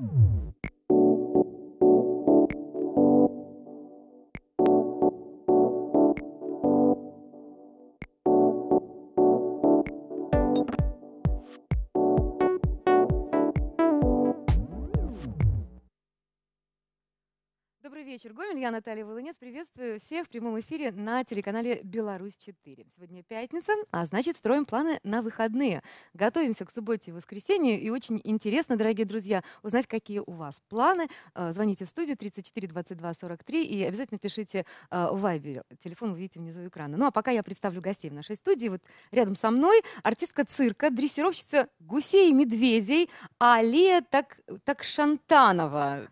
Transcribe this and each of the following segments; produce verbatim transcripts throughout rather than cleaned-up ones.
Добрый вечер, Гомель. Я Наталья Волынец. Приветствую всех в прямом эфире на телеканале Беларусь четыре. Сегодня пятница, а значит, строим планы на выходные. Готовимся к субботе и воскресенью. И очень интересно, дорогие друзья, узнать, какие у вас планы. Звоните в студию тридцать четыре двадцать два сорок три и обязательно пишите в Вайбере. Телефон вы видите внизу экрана. Ну а пока я представлю гостей в нашей студии. Вот рядом со мной артистка цирка, дрессировщица гусей и медведей Алия так, Такшантанова.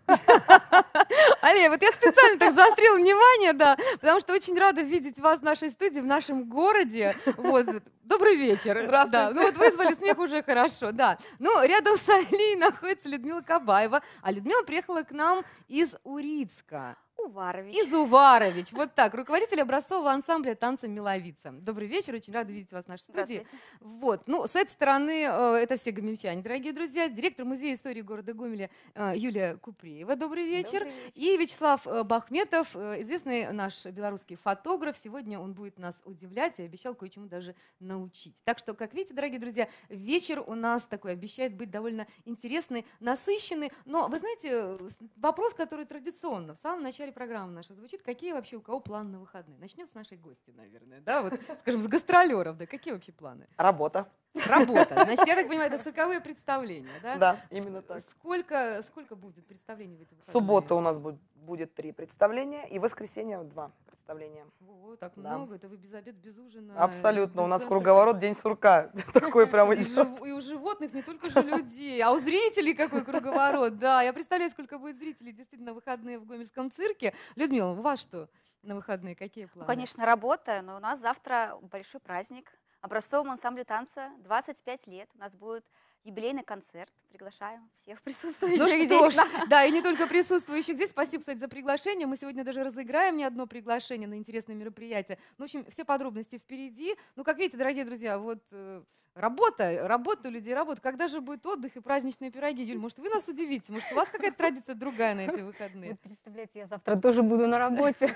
Алия, вот я специально так заострила внимание, да, потому что очень рада видеть вас в нашей студии, в нашем городе. Вот. Добрый вечер. Здравствуйте. Да, ну вот вызвали смех уже хорошо, да. Ну, рядом с Алией находится Людмила Кабаева, а Людмила приехала к нам из Урицка. Уварович. Из Уварович. Вот так. Руководитель образцового ансамбля танца «Миловица». Добрый вечер. Очень рада видеть вас в нашей студии. Вот. Ну, с этой стороны э, это все гомельчане, дорогие друзья. Директор Музея истории города Гомеля э, Юлия Куприева. Добрый вечер. Добрый вечер. И Вячеслав э, Бахметов, э, известный наш белорусский фотограф. Сегодня он будет нас удивлять и обещал кое-чему даже научить. Так что, как видите, дорогие друзья, вечер у нас такой обещает быть довольно интересный, насыщенный. Но, вы знаете, вопрос, который традиционно в самом начале программа наша звучит. Какие вообще у кого планы на выходные? Начнем с нашей гости, наверное, да, вот, скажем, с гастролеров, да, какие вообще планы? Работа. Работа. Значит, я так понимаю, это цирковые представления, да? Да, именно так. Сколько, сколько будет представлений в эти выходные? В субботу у нас будет, будет три представления, и в воскресенье два представления. О, так Да. много, это вы без обед, без ужина. Абсолютно, без у нас завтрака. круговорот, день сурка. Такой прям И, жив- и у животных, не только же людей, а у зрителей какой круговорот. Да, я представляю, сколько будет зрителей действительно на выходные в Гомельском цирке. Людмила, у вас что на выходные? Какие планы? Ну, конечно, работа, но у нас завтра большой праздник. Образцовому ансамблю танца двадцать пять лет. У нас будет юбилейный концерт. Приглашаем всех присутствующих Ну что здесь. ж, да, и не только присутствующих здесь. Спасибо, кстати, за приглашение. Мы сегодня даже разыграем не одно приглашение на интересное мероприятие. Ну, в общем, все подробности впереди. Ну, как видите, дорогие друзья, вот э, работа, работа у людей, работа. Когда же будет отдых и праздничные пироги? Юль, может, вы нас удивите? Может, у вас какая-то традиция другая на эти выходные? Вот представляете, я завтра тоже буду на работе.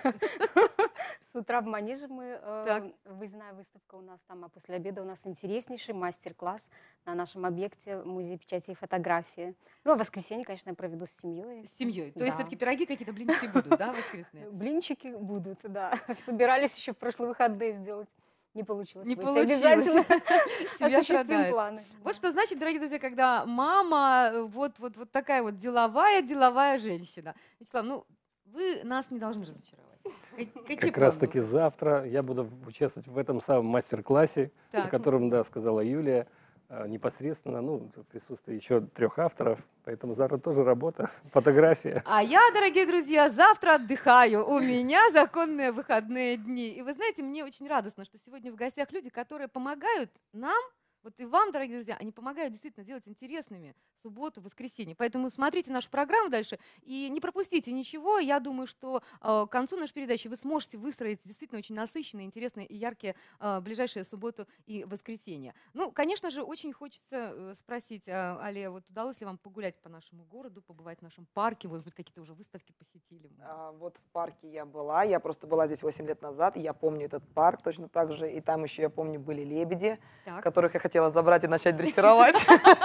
С утра в Манеже мы, Так. э, выездная выставка у нас там, а после обеда у нас интереснейший мастер-класс на нашем объекте Музей печати и фотографии. Ну, а в воскресенье, конечно, я проведу с семьей. С семьей. То Да. есть все-таки пироги, какие-то блинчики будут, да, воскресные? Блинчики будут, да. Собирались еще в прошлые выходные сделать. Не получилось. Не выйти. получилось. Обязательно Семья осуществим страдает. планы. Вот что значит, дорогие друзья, когда мама вот, вот, вот такая вот деловая, деловая женщина. Вячеслав, ну, вы нас не должны разочаровать. Как- Какие Как раз планы? таки завтра я буду участвовать в этом самом мастер-классе, о Так. котором, да, сказала Юлия, а, непосредственно, ну, в присутствии еще трех авторов, поэтому завтра тоже работа, фотография. А я, дорогие друзья, завтра отдыхаю. У меня законные выходные дни. И вы знаете, мне очень радостно, что сегодня в гостях люди, которые помогают нам, вот и вам, дорогие друзья, они помогают действительно делать интересными субботу, воскресенье. Поэтому смотрите нашу программу дальше и не пропустите ничего. Я думаю, что э, к концу нашей передачи вы сможете выстроить действительно очень насыщенные, интересные и яркие э, ближайшие субботу и воскресенье. Ну, конечно же, очень хочется э, спросить, э, Алия, вот удалось ли вам погулять по нашему городу, побывать в нашем парке, может быть, какие-то уже выставки посетили? А, вот в парке я была, я просто была здесь восемь лет назад, и я помню этот парк точно так же, и там еще, я помню, были лебеди, Так. которых я хотела забрать и начать дрессировать.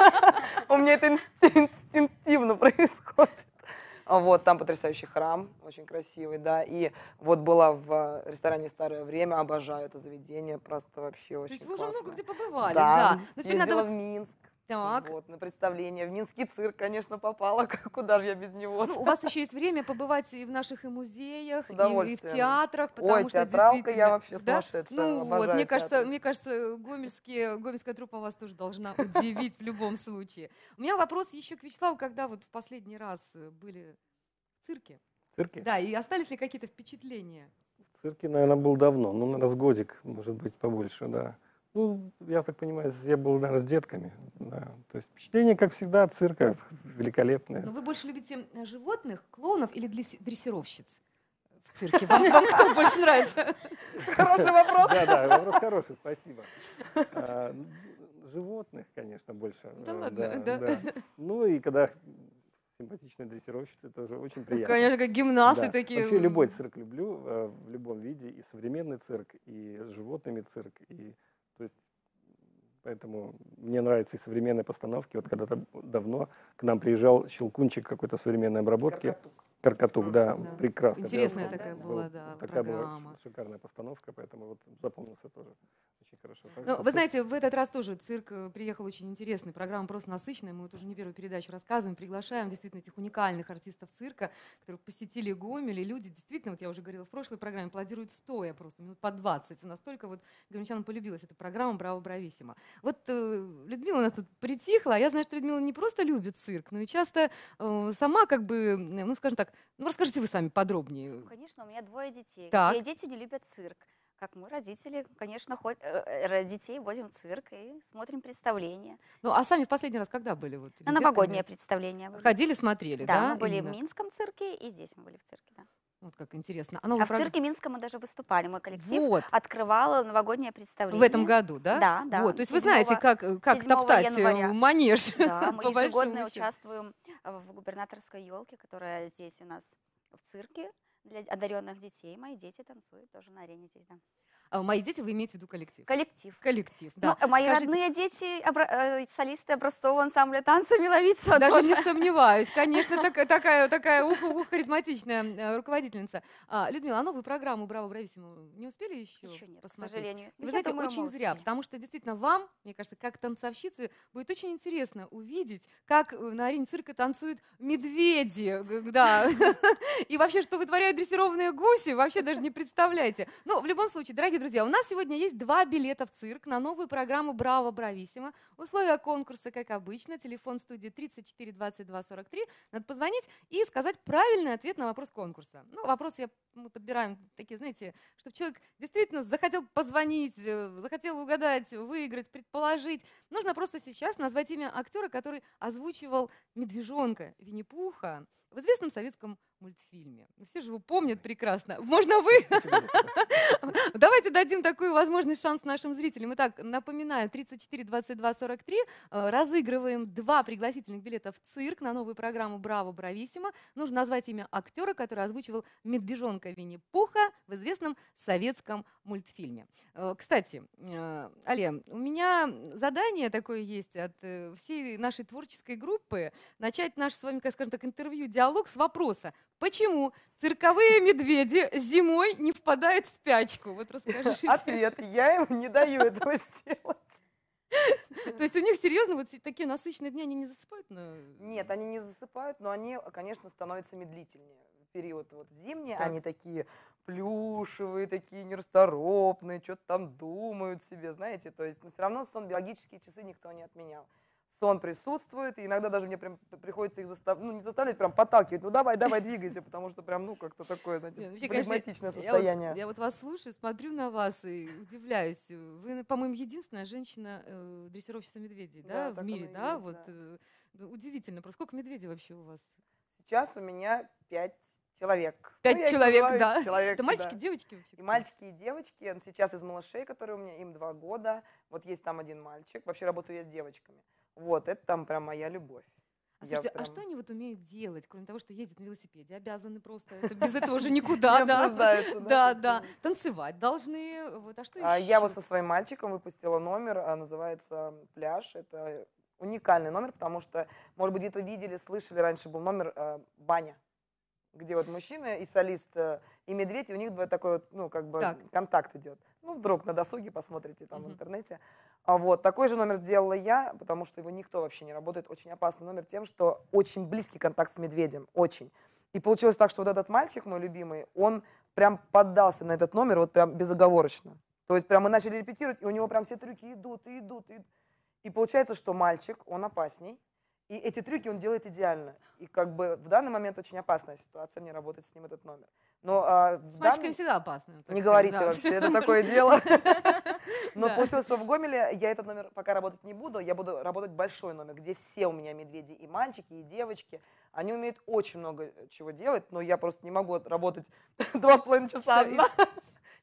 У меня это инстинктивно происходит. А Вот, там потрясающий храм, очень красивый, да, и вот была в ресторане «Старое время», обожаю это заведение, просто вообще То очень есть вы уже много классно. где побывали, Да, да. Но теперь надо ездила вот- в Минск, Так. вот, на представление, в Минский цирк, конечно, попала, куда же я без него. Ну, у вас еще есть время побывать и в наших и музеях, С и, и в удовольствием. театрах, потому Ой, что театралка, действительно, я вообще да? сумасшедшая, Ну вот, обожаю мне кажется, театр. мне кажется, гомельские, гомельская труппа вас тоже должна удивить в любом случае. У меня вопрос еще к Вячеславу, когда вот в последний раз были в цирке, В цирке? да, и остались ли какие-то впечатления? В цирке, наверное, был давно, ну, на раз годик, может быть, побольше, да. Ну, я так понимаю, я был, наверное, с детками, да. То есть впечатление, как всегда, от цирка великолепное. Но вы больше любите э, животных, клоунов или дресс- дрессировщиц в цирке? Вам, вам кто больше нравится? Хороший вопрос. Да, да, вопрос хороший, спасибо. А, животных, конечно, больше. Да э, ладно, да. Ну и когда симпатичной дрессировщицы, тоже очень приятно. Конечно, как гимнасты Да. такие. Вообще любой цирк люблю, э, в любом виде, и современный цирк, и с животными цирк, и, то есть, поэтому мне нравятся и современные постановки. Вот когда-то давно к нам приезжал Щелкунчик какой-то современной обработки. Каркатук. Каркатук, да, Да. прекрасно. Интересная прям такая был- была, да, Такая была программа. ш- шикарная постановка, поэтому вот запомнился тоже очень хорошо. Так Ну, что вы тут- знаете, в этот раз тоже цирк э, приехал очень интересный, программа просто насыщенная. Мы вот уже не первую передачу рассказываем, приглашаем действительно этих уникальных артистов цирка, которые посетили Гомель, и люди действительно, вот я уже говорила в прошлой программе, аплодируют стоя просто, минут по двадцать. Настолько вот гомельчанам полюбилась эта программа «Браво, брависсимо». Вот э, Людмила у нас тут притихла, а я знаю, что Людмила не просто любит цирк, но и часто э, сама как бы, ну скажем так, ну расскажите вы сами подробнее. Ну, конечно, у меня двое детей. Так. Какие дети не любят цирк? Как мы, родители, конечно, хоть, э, э, детей водим в цирк и смотрим представления. Ну а сами в последний раз когда были? Вот, На с новогоднее детками? представление были. Ходили, смотрели, Да, да? мы были именно? в Минском цирке, и здесь мы были в цирке, да. Вот как интересно. А, А новая в прог- цирке Минском мы даже выступали. Мой коллектив Вот, открывал новогоднее представление. в этом году, да? Да, да. Вот, то есть вы знаете, седьмого как, э, как седьмого топтать э, января. манеж. Да, мы по большому ежегодно счету. участвуем э, в губернаторской елке, которая здесь у нас в цирке для одаренных детей. Мои дети танцуют тоже на арене здесь, да. А мои дети, вы имеете в виду коллектив? Коллектив. Коллектив, Ну, да. э, мои Скажите, родные дети, обра- э, солисты образцового ансамбля танца Миловица даже тоже. не сомневаюсь, конечно, так- такая, такая ух, ух, харизматичная э, руководительница. А, Людмила, а новую программу «Браво, брависсимо» не успели еще Еще нет, к посмотреть? сожалению. Вы Я знаете, думаю, очень мы зря, успеем. потому что действительно вам, мне кажется, как танцовщице, будет очень интересно увидеть, как э, на арене цирка танцуют медведи, г- да, и вообще, что вытворяют дрессированные гуси, вообще даже не представляете. Но в любом случае, дорогие друзья, у нас сегодня есть два билета в цирк на новую программу «Браво, брависсимо». Условия конкурса, как обычно, телефон в студии тридцать четыре двадцать два сорок три. Надо позвонить и сказать правильный ответ на вопрос конкурса. Ну, вопросы я, мы подбираем такие, знаете, чтобы человек действительно захотел позвонить, э, захотел угадать, выиграть, предположить. Нужно просто сейчас назвать имя актера, который озвучивал медвежонка Винни-Пуха в известном советском мультфильме. Все же его помнят прекрасно. Можно вы? Давайте дадим такую возможность, шанс нашим зрителям. Итак, напоминаю, тридцать четыре двадцать два сорок три. э, Разыгрываем два пригласительных билета в цирк на новую программу «Браво, брависсимо». Нужно назвать имя актера, который озвучивал медвежонка Винни-Пуха в известном советском мультфильме. Э, Кстати, э, Ален, у меня задание такое есть от э, всей нашей творческой группы начать наш с вами, как скажем так, интервью-диалог с вопроса: почему цирковые медведи зимой не впадают в спячку? Вот расскажите. Ответ: я им не даю этого сделать. То есть у них серьезно вот такие насыщенные дни, они не засыпают? на- Нет, они не засыпают, но они, конечно, становятся медлительнее. В период вот зимний Так. они такие плюшевые, такие нерасторопные, что-то там думают себе, знаете. То есть, но все равно сон, биологические часы никто не отменял. Сон присутствует, и иногда даже мне прям приходится их заставлять, ну не заставлять, прям подталкивать, ну давай, давай, двигайся, потому что прям, ну как-то такое, знаете, Нет, вообще, конечно, флегматичное Я вот, состояние. я вот вас слушаю, смотрю на вас и удивляюсь. Вы, по-моему, единственная женщина э, дрессировщица медведей, да, Да, в так мире, оно и да? есть, Вот да. э, ну, удивительно. Просто сколько медведей вообще у вас? Сейчас у меня пять человек. Пять Ну, я их человек, называю да. человек, Это мальчики, да. девочки вообще? И мальчики, и девочки. Сейчас из малышей, которые у меня, им два года. Вот есть там один мальчик. Вообще работаю я с девочками. Вот, это там прям моя любовь. А, Я слушайте, а прям- что они вот умеют делать, кроме того, что ездят на велосипеде? Обязаны просто. Это без этого уже никуда, Не да. обсуждается, Да, да, да. как-то. Танцевать должны. Вот, а что А еще? Я вот со своим мальчиком выпустила номер, а, называется «Пляж». Это уникальный номер, потому что, может быть, где-то видели, слышали, раньше был номер а, «Баня», где вот мужчина и солист, э, и медведь, и у них два такой вот, ну, как бы Так. контакт идет. Ну, вдруг на досуге посмотрите там в Мгм. интернете. А вот такой же номер сделала я, потому что его никто вообще не работает. Очень опасный номер тем, что очень близкий контакт с медведем, очень. И получилось так, что вот этот мальчик, мой любимый, он прям поддался на этот номер вот прям безоговорочно. То есть прям мы начали репетировать, и у него прям все трюки идут, и идут, и идут. И получается, что мальчик, он опасней, и эти трюки он делает идеально. И как бы в данный момент очень опасная ситуация, мне работать с ним этот номер. Но а, в С данный- мальчиками всегда опасно. так не сказать, говорите да. вообще, это такое дело. Но Да. получилось, что в Гомеле я этот номер пока работать не буду, я буду работать большой номер, где все у меня медведи, и мальчики, и девочки. Они умеют очень много чего делать, но я просто не могу работать два с половиной часа Что, и- одна.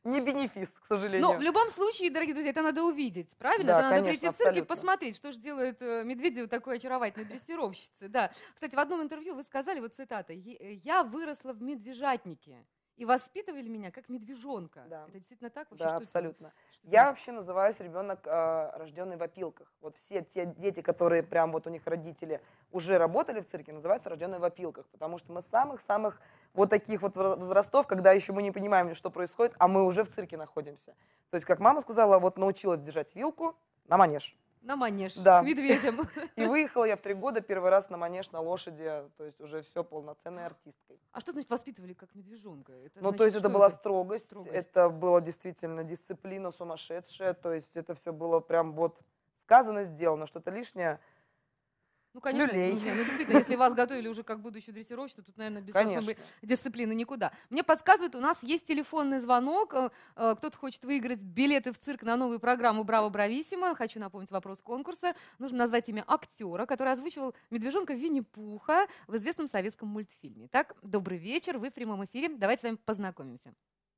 не бенефис, к Но сожалению. в любом случае, дорогие друзья, это надо увидеть, правильно? Да, Это надо конечно, прийти в цирк и абсолютно. посмотреть, что же делают э, медведи у такой очаровательной дрессировщицы. Да. Кстати, в одном интервью вы сказали, вот цитата, «Е- э, «Я выросла в медвежатнике, и воспитывали меня как медвежонка». Да. Это действительно так? Вообще, Да, что это- абсолютно. что это Я значит? вообще называюсь ребенок, рожденный в опилках. Вот все те дети, которые прям вот у них родители уже работали в цирке, называются рожденные в опилках, потому что мы с самых-самых вот таких вот вра- возрастов, когда еще мы не понимаем, что происходит, а мы уже в цирке находимся. То есть, как мама сказала, вот научилась держать вилку на манеж. На манеж, Да. к медведям. И выехала я в три года первый раз на манеж на лошади, то есть уже все полноценной артисткой. А что значит воспитывали как медвежонка? Это Ну, то значит, есть это что была строгость, Строгость. это была действительно дисциплина сумасшедшая, то есть это все было прям вот сказано, сделано, что-то лишнее. Ну, конечно, ну, люлей. не, ну, действительно, если вас готовили уже как будущую дрессировщицу, тут, наверное, без особой Конечно. дисциплины никуда. Мне подсказывают, у нас есть телефонный звонок. э, э, Кто-то хочет выиграть билеты в цирк на новую программу «Браво, брависсимо». Хочу напомнить вопрос конкурса. Нужно назвать имя актера, который озвучивал медвежонка Винни-Пуха в известном советском мультфильме. Так, добрый вечер, вы в прямом эфире. Давайте с вами познакомимся.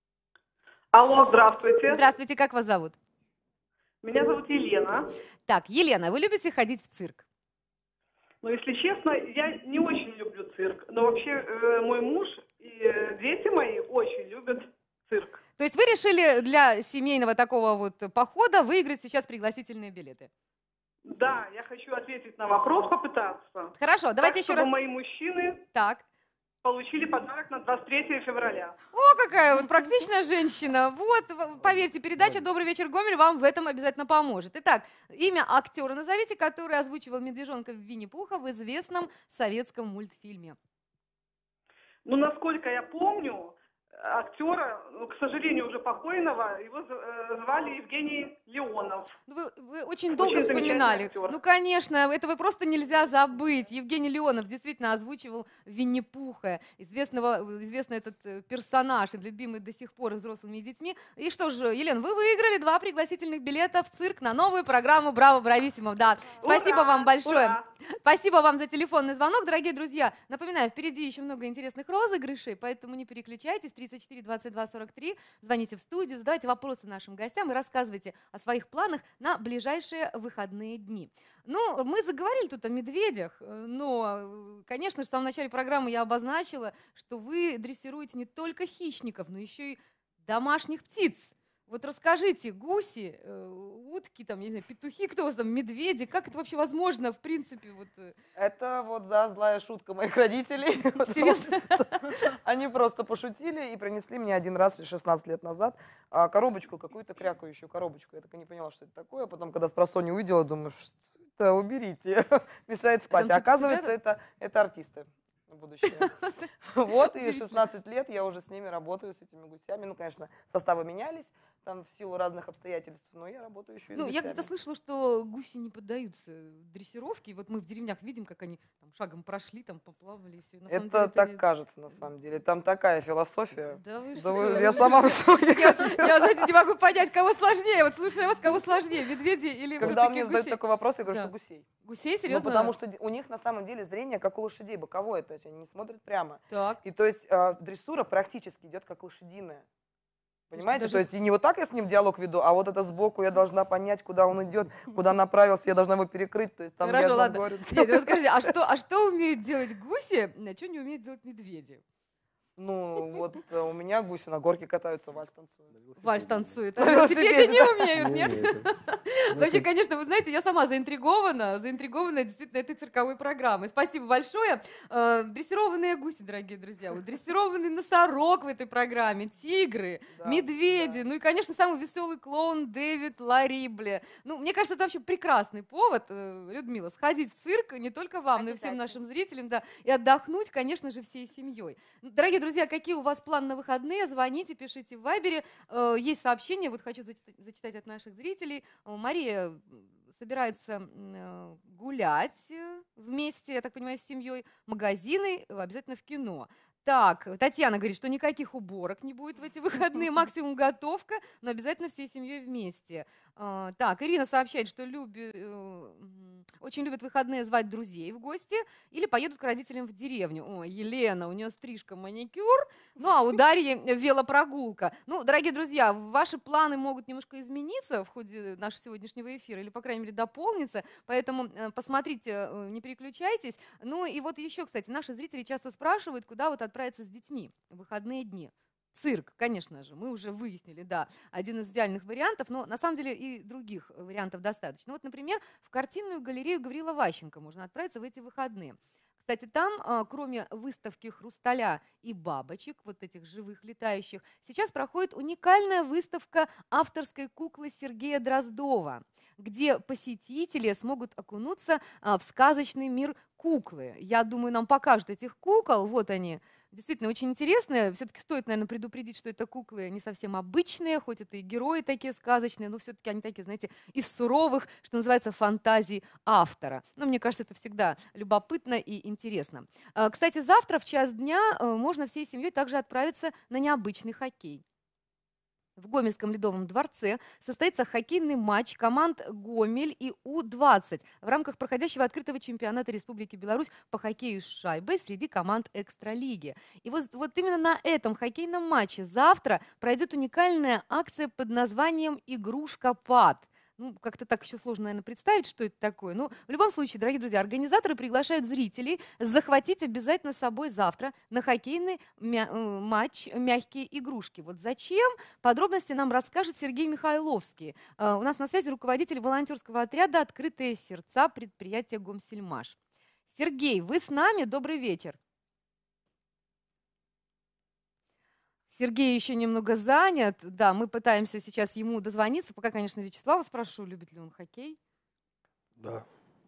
Алло, здравствуйте. Здравствуйте, как вас зовут? Меня зовут Елена. Так, Елена, вы любите ходить в цирк? Но, если честно, я не очень люблю цирк. Но вообще э, мой муж и э, дети мои очень любят цирк. То есть вы решили для семейного такого вот похода выиграть сейчас пригласительные билеты? Да, я хочу ответить на вопрос, попытаться. Хорошо, давайте так, еще чтобы раз. мои мужчины Так. получили подарок на двадцать третье февраля. О, какая вот практичная женщина. Вот, в- поверьте, передача «Добрый вечер, Гомель» вам в этом обязательно поможет. Итак, имя актера назовите, который озвучивал медвежонка Винни-Пуха в известном советском мультфильме. Ну, насколько я помню, актера, ну, к сожалению, уже покойного, его з- э, звали Евгений Леонов. Ну, Вы, вы очень долго Очень замечательный вспоминали. актер. Ну, конечно, этого просто нельзя забыть. Евгений Леонов действительно озвучивал Винни-Пуха, известного, известный этот э, персонаж, и любимый до сих пор и взрослыми и детьми. И что же, Елена, вы выиграли два пригласительных билета в цирк на новую программу «Браво, брависсимо». Да, спасибо Ура! вам большое. Ура! Спасибо вам за телефонный звонок, дорогие друзья. Напоминаю, впереди еще много интересных розыгрышей, поэтому не переключайтесь. тридцать четыре двадцать два сорок три. Звоните в студию, задавайте вопросы нашим гостям и рассказывайте о своих планах на ближайшие выходные дни. Ну, мы заговорили тут о медведях, э, но, э, конечно же, в самом начале программы я обозначила, что вы дрессируете не только хищников, но еще и домашних птиц. Вот расскажите, гуси, э, утки, там, я не знаю, петухи, кто у вас там, медведи, как это вообще возможно, в принципе, вот... э, Это вот, да, злая шутка моих родителей. Серьезно? Они просто пошутили и принесли мне один раз шестнадцать лет назад а, коробочку, какую-то крякающую коробочку. Я так и не поняла, что это такое. Потом, когда с просонья увидела, думаю, что это, уберите, мешает спать. там А цыплята? оказывается, это, это артисты будущее. Вот, и Удивительно. шестнадцать лет я уже с ними работаю, с этими гусями. Ну, конечно, составы менялись там в силу разных обстоятельств, но я работаю еще и с Ну, я гусями. где-то слышала, что гуси не поддаются дрессировке. Вот мы в деревнях видим, как они там шагом прошли, там поплавали и все. Это так кажется, на самом деле. Там такая философия. Да вы Да что? вы- я сама в шоке. Я, я, знаете, не могу понять, кого сложнее. Вот слушай вас, кого сложнее, медведи или Когда все-таки мне задают гусей? такой вопрос, я говорю, Да. что гусей. Гусей, Ну, серьезно? потому что д- у них на самом деле зрение как у лошадей, боковое, то есть они не смотрят прямо. Так. И то есть э, дрессура практически идет как лошадиная. Понимаете? даже- То есть и не вот так я с ним диалог веду, а вот это сбоку я должна понять, куда он идет, куда направился, я должна его перекрыть. То есть там Хорошо, я же вам ладно. говорю, Нет, вы скажите, а что, а что умеют делать гуси, а что не умеют делать медведи? ну вот э, у меня гуси на горке катаются, вальс танцуют. Вальс танцует, а На велосипеде не велосипеде, умеют, Не нет? умеют. Ну, Вообще, это- конечно, вы знаете, я сама заинтригована, заинтригована действительно этой цирковой программой. Спасибо большое. Э, Дрессированные гуси, дорогие друзья, вот дрессированный носорог в этой программе, тигры, Да, медведи, да. ну и, конечно, самый веселый клоун Дэвид Ларибли. Ну, мне кажется, это вообще прекрасный повод, э, Людмила, сходить в цирк не только вам, но и всем Обязательно. нашим зрителям, да, и отдохнуть, конечно же, всей семьей. Ну, дорогие друзья, какие у вас планы на выходные? Звоните, пишите в Вайбере. Э, Есть сообщение, вот хочу зачитать, зачитать от наших зрителей. Э, Мария м, собирается м, э, гулять э, вместе, я так понимаю, с семьей, магазины, э, обязательно в кино. Так, Татьяна говорит, что никаких уборок не будет в эти выходные, максимум готовка, но обязательно всей семьей вместе. А, Так, Ирина сообщает, что люби- э, м, очень любят выходные звать друзей в гости или поедут к родителям в деревню. О, Елена, у нее стрижка, маникюр, ну а у Дарьи велопрогулка. Ну, дорогие друзья, ваши планы могут немножко измениться в ходе нашего сегодняшнего эфира или, по крайней мере, дополниться, поэтому э, посмотрите, э, не переключайтесь. Ну и вот еще, кстати, наши зрители часто спрашивают, куда вот отправиться с детьми в выходные дни. Цирк, конечно же, мы уже выяснили, да, один из идеальных вариантов, но на самом деле и других вариантов достаточно. Вот, например, в картинную галерею Гаврила Ващенко можно отправиться в эти выходные. Кстати, там, а, кроме выставки хрусталя и бабочек, вот этих живых летающих, сейчас проходит уникальная выставка авторской куклы Сергея Дроздова, где посетители смогут окунуться а, в сказочный мир куклы. Я думаю, нам покажут этих кукол. Вот они. Действительно, очень интересные. Все-таки стоит, наверное, предупредить, что это куклы не совсем обычные, хоть это и герои такие сказочные, но все-таки они такие, знаете, из суровых, что называется, фантазий автора. Но мне кажется, это всегда любопытно и интересно. А, Кстати, завтра в час дня э, можно всей семьей также отправиться на необычный хоккей. В Гомельском ледовом дворце состоится хоккейный матч команд «Гомель» и У двадцать в рамках проходящего открытого чемпионата Республики Беларусь по хоккею с шайбой среди команд экстралиги. И вот, вот именно на этом хоккейном матче завтра пройдет уникальная акция под названием «Игрушка-пад». Ну, как-то так еще сложно, наверное, представить, что это такое. Но в любом случае, дорогие друзья, организаторы приглашают зрителей захватить обязательно с собой завтра на хоккейный мя- э, матч «Мягкие игрушки». Вот зачем? Подробности нам расскажет Сергей Михайловский. Э, У нас на связи руководитель волонтерского отряда «Открытые сердца» предприятия «Гомсельмаш». Сергей, вы с нами? Добрый вечер. Сергей еще немного занят. Да, мы пытаемся сейчас ему дозвониться. Пока, конечно, Вячеслава спрошу, любит ли он хоккей. Да.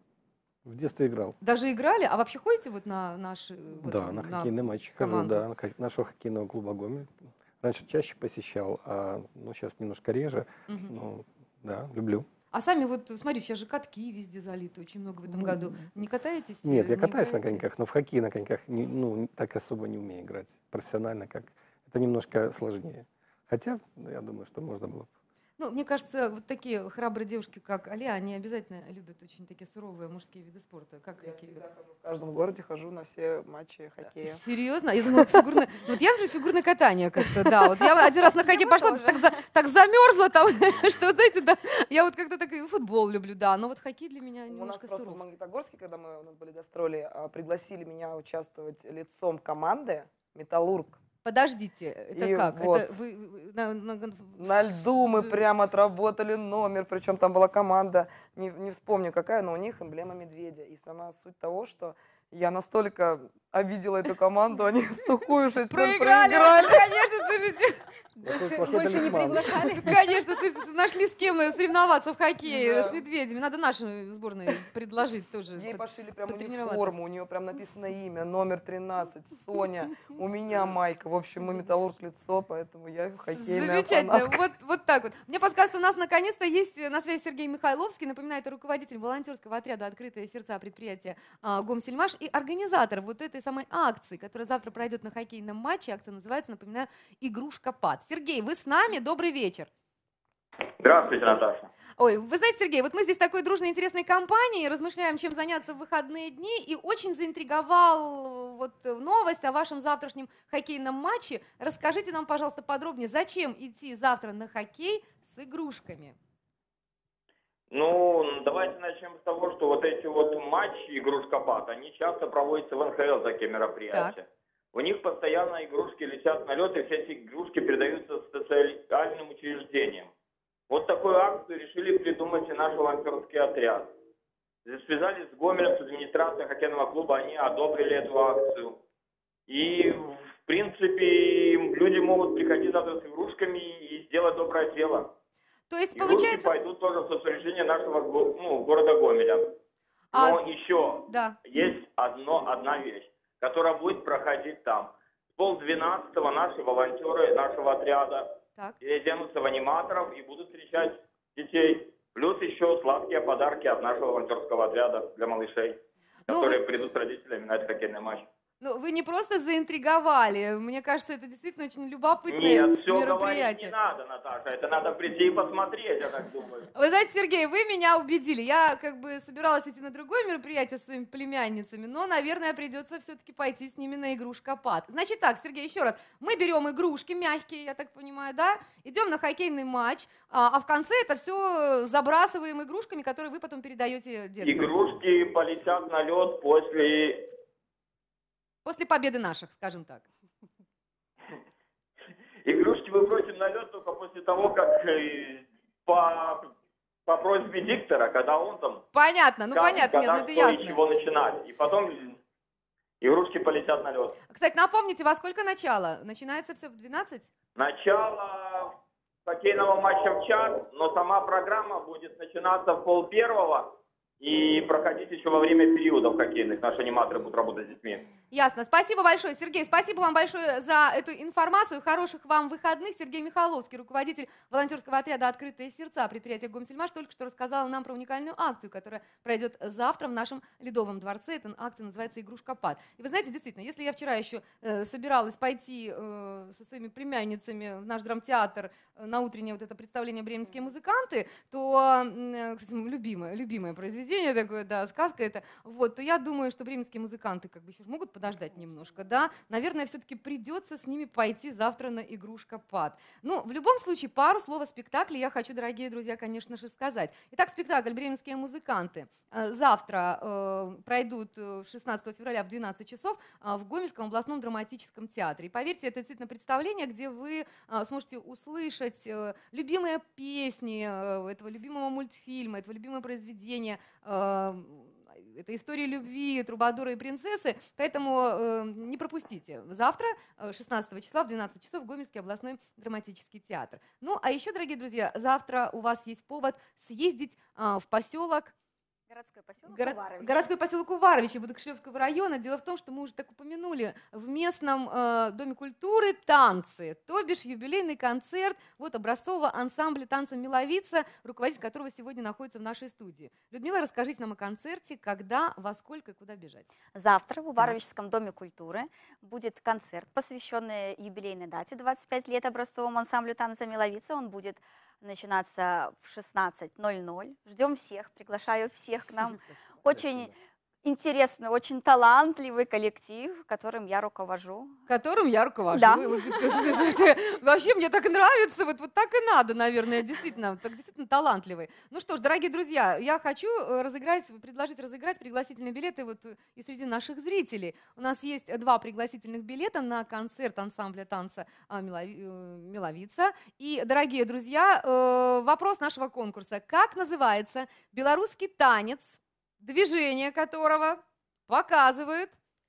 В детстве играл. Даже играли? А вообще ходите вот на наши вот, Да, на хоккейный матч хожу, команду? да, на хок- нашего хоккейного клуба «Гомель». Раньше чаще посещал, а ну, сейчас немножко реже. Мгм. Ну, да, люблю. А сами вот, смотри, сейчас же катки везде залиты, очень много в этом Ну, году. Не катаетесь? Нет, я не катаюсь на играете? коньках, но в хоккей на коньках не- ну, так особо не умею играть. Профессионально как. Это немножко сложнее. Хотя, ну, я думаю, что можно было. Ну, мне кажется, вот такие храбрые девушки, как Аля, они обязательно любят очень такие суровые мужские виды спорта. Как Я какие? всегда хожу, в каждом городе хожу на все матчи хоккея. Серьезно? Я думала, это фигурное... Вот я же фигурное катание как-то, да. Вот я один раз на хоккей мы пошла, тоже. так, за- так замерзла там, что, знаете, да. Я вот как-то так и футбол люблю, да. Но вот хоккей для меня У нас немножко просто в суров. Магнитогорске, когда мы, у нас были гастроли, а, пригласили меня участвовать лицом команды «Металлург». Подождите, это И как? вот. Это вы вы на, на- На льду мы с- прям отработали номер, причем там была команда, не, не вспомню какая, но у них эмблема медведя. И сама суть того, что я настолько обидела эту команду, они в сухую шесть ноль Проиграли, проиграли. конечно, слушайте. Больше, Больше не приглашали. Конечно, слушайте, нашли с кем соревноваться в хоккее Да. с медведями. Надо нашей сборной предложить тоже. Ей под- пошили прям потренироваться. униформу, у нее прям написано имя, номер тринадцать, Соня, у меня майка. В общем, мы металлург лицо, поэтому я хоккейная Замечательно. фанатка. Вот, вот так вот. Мне подсказывает, у нас наконец-то есть на связи Сергей Михайловский. Напоминаю, это руководитель волонтерского отряда «Открытые сердца» предприятия а, «Гомсельмаш» и организатор вот этой самой акции, которая завтра пройдет на хоккейном матче. Акция называется, напоминаю, «Игрушка-пад». Сергей, вы с нами? Добрый вечер. Здравствуйте, Наташа. Ой, вы знаете, Сергей, вот мы здесь такой дружной интересной компанией, размышляем, чем заняться в выходные дни, и очень заинтриговал вот новость о вашем завтрашнем хоккейном матче. Расскажите нам, пожалуйста, подробнее, зачем идти завтра на хоккей с игрушками? Ну, давайте начнем с того, что вот эти вот матчи игрушка-пад, они часто проводятся в эн ха эл, такие мероприятия. У них постоянно игрушки летят на лед, и все эти игрушки передаются специальным учреждениям. Вот такую акцию решили придумать и наш волонтерский отряд. Связались с Гомелем, с администрацией хоккейного клуба, они одобрили эту акцию. И, в принципе, люди могут приходить завтра с игрушками и сделать доброе дело. То есть, Игрушки получается... пойдут тоже в соцучреждение нашего го- ну, города Гомеля. А, Но еще да. есть одно, одна вещь, которая будет проходить там. С полдвенадцатого наши волонтеры нашего отряда Так. переоденутся в аниматоров и будут встречать детей. Плюс еще сладкие подарки от нашего волонтерского отряда для малышей, Ну, которые вы- придут с родителями на этот хоккейный матч. Ну, вы не просто заинтриговали, мне кажется, это действительно очень любопытное Нет, все говорить не мероприятие. надо, Наташа, это надо прийти и посмотреть, я так думаю. Вы знаете, Сергей, вы меня убедили. Я как бы собиралась идти на другое мероприятие с своими племянницами, но, наверное, придется все-таки пойти с ними на игрушкопад. Значит так, Сергей, еще раз. Мы берем игрушки мягкие, я так понимаю, да? Идем на хоккейный матч, а, а в конце это все забрасываем игрушками, которые вы потом передаете деткам. Игрушки полетят на лед после... После победы наших, скажем так. Игрушки мы бросим на лед только после того, как э, по, по просьбе диктора, когда он там... Понятно, ну скажет, понятно, нет, когда ну это что и ясно. чего начинать. И потом игрушки полетят на лед. Кстати, напомните, во сколько начало? Начинается все в двенадцать? Начало хоккейного матча в час, но сама программа будет начинаться в пол первого и проходить еще во время периодов хоккейных. Наши аниматоры будут работать с детьми. Ясно. Спасибо большое, Сергей. Спасибо вам большое за эту информацию. Хороших вам выходных. Сергей Михайловский, руководитель волонтерского отряда «Открытые сердца» предприятия «Гомсельмаш», только что рассказал нам про уникальную акцию, которая пройдет завтра в нашем Ледовом дворце. Эта акция называется «Игрушкопад». И вы знаете, действительно, если я вчера еще э, собиралась пойти э, со своими племянницами в наш драмтеатр э, на утреннее вот это представление «Бременские музыканты», то, э, кстати, любимое, любимое произведение такое, да, сказка это, вот, то я думаю, что бременские музыканты как бы еще могут подождать немножко, да, наверное, все-таки придется с ними пойти завтра на игрушкопад. Ну, в любом случае, пару слов о спектакле я хочу, дорогие друзья, конечно же, сказать. Итак, спектакль «Бременские музыканты» завтра э, пройдут шестнадцатого февраля в двенадцать часов э, в Гомельском областном драматическом театре. И поверьте, это действительно представление, где вы э, сможете услышать э, любимые песни э, этого любимого мультфильма, этого любимого произведения, э, это история любви Трубадура и принцессы, поэтому э, не пропустите. Завтра, шестнадцатого числа в двенадцать часов, Гомельский областной драматический театр. Ну, а еще, дорогие друзья, завтра у вас есть повод съездить э, в поселок Городской поселок Горо- Уваровичи. Городской поселок Уваровичи Будокшевского района. Дело в том, что мы уже так упомянули в местном э, Доме культуры танцы, то бишь юбилейный концерт вот образцового ансамбля танца «Миловица», руководитель которого сегодня находится в нашей студии. Людмила, расскажите нам о концерте, когда, во сколько и куда бежать. Завтра в Уваровическом доме культуры будет концерт, посвященный юбилейной дате двадцать пять лет образцовому ансамблю танца «Миловица». Он будет начинаться в шестнадцать ноль ноль. Ждем всех, приглашаю всех к нам. Очень интересный, очень талантливый коллектив, которым я руковожу. Которым я руковожу. Да. Вы- вы- вы- Вообще мне так нравится, вот, вот так и надо, наверное, действительно, так действительно талантливый. Ну что ж, дорогие друзья, я хочу э, разыграть, предложить разыграть пригласительные билеты вот э, и среди наших зрителей. У нас есть два пригласительных билета на концерт ансамбля танца а, «Милови- э, «Миловица». И, дорогие друзья, э, вопрос нашего конкурса. Как называется белорусский танец, движение которого показывают,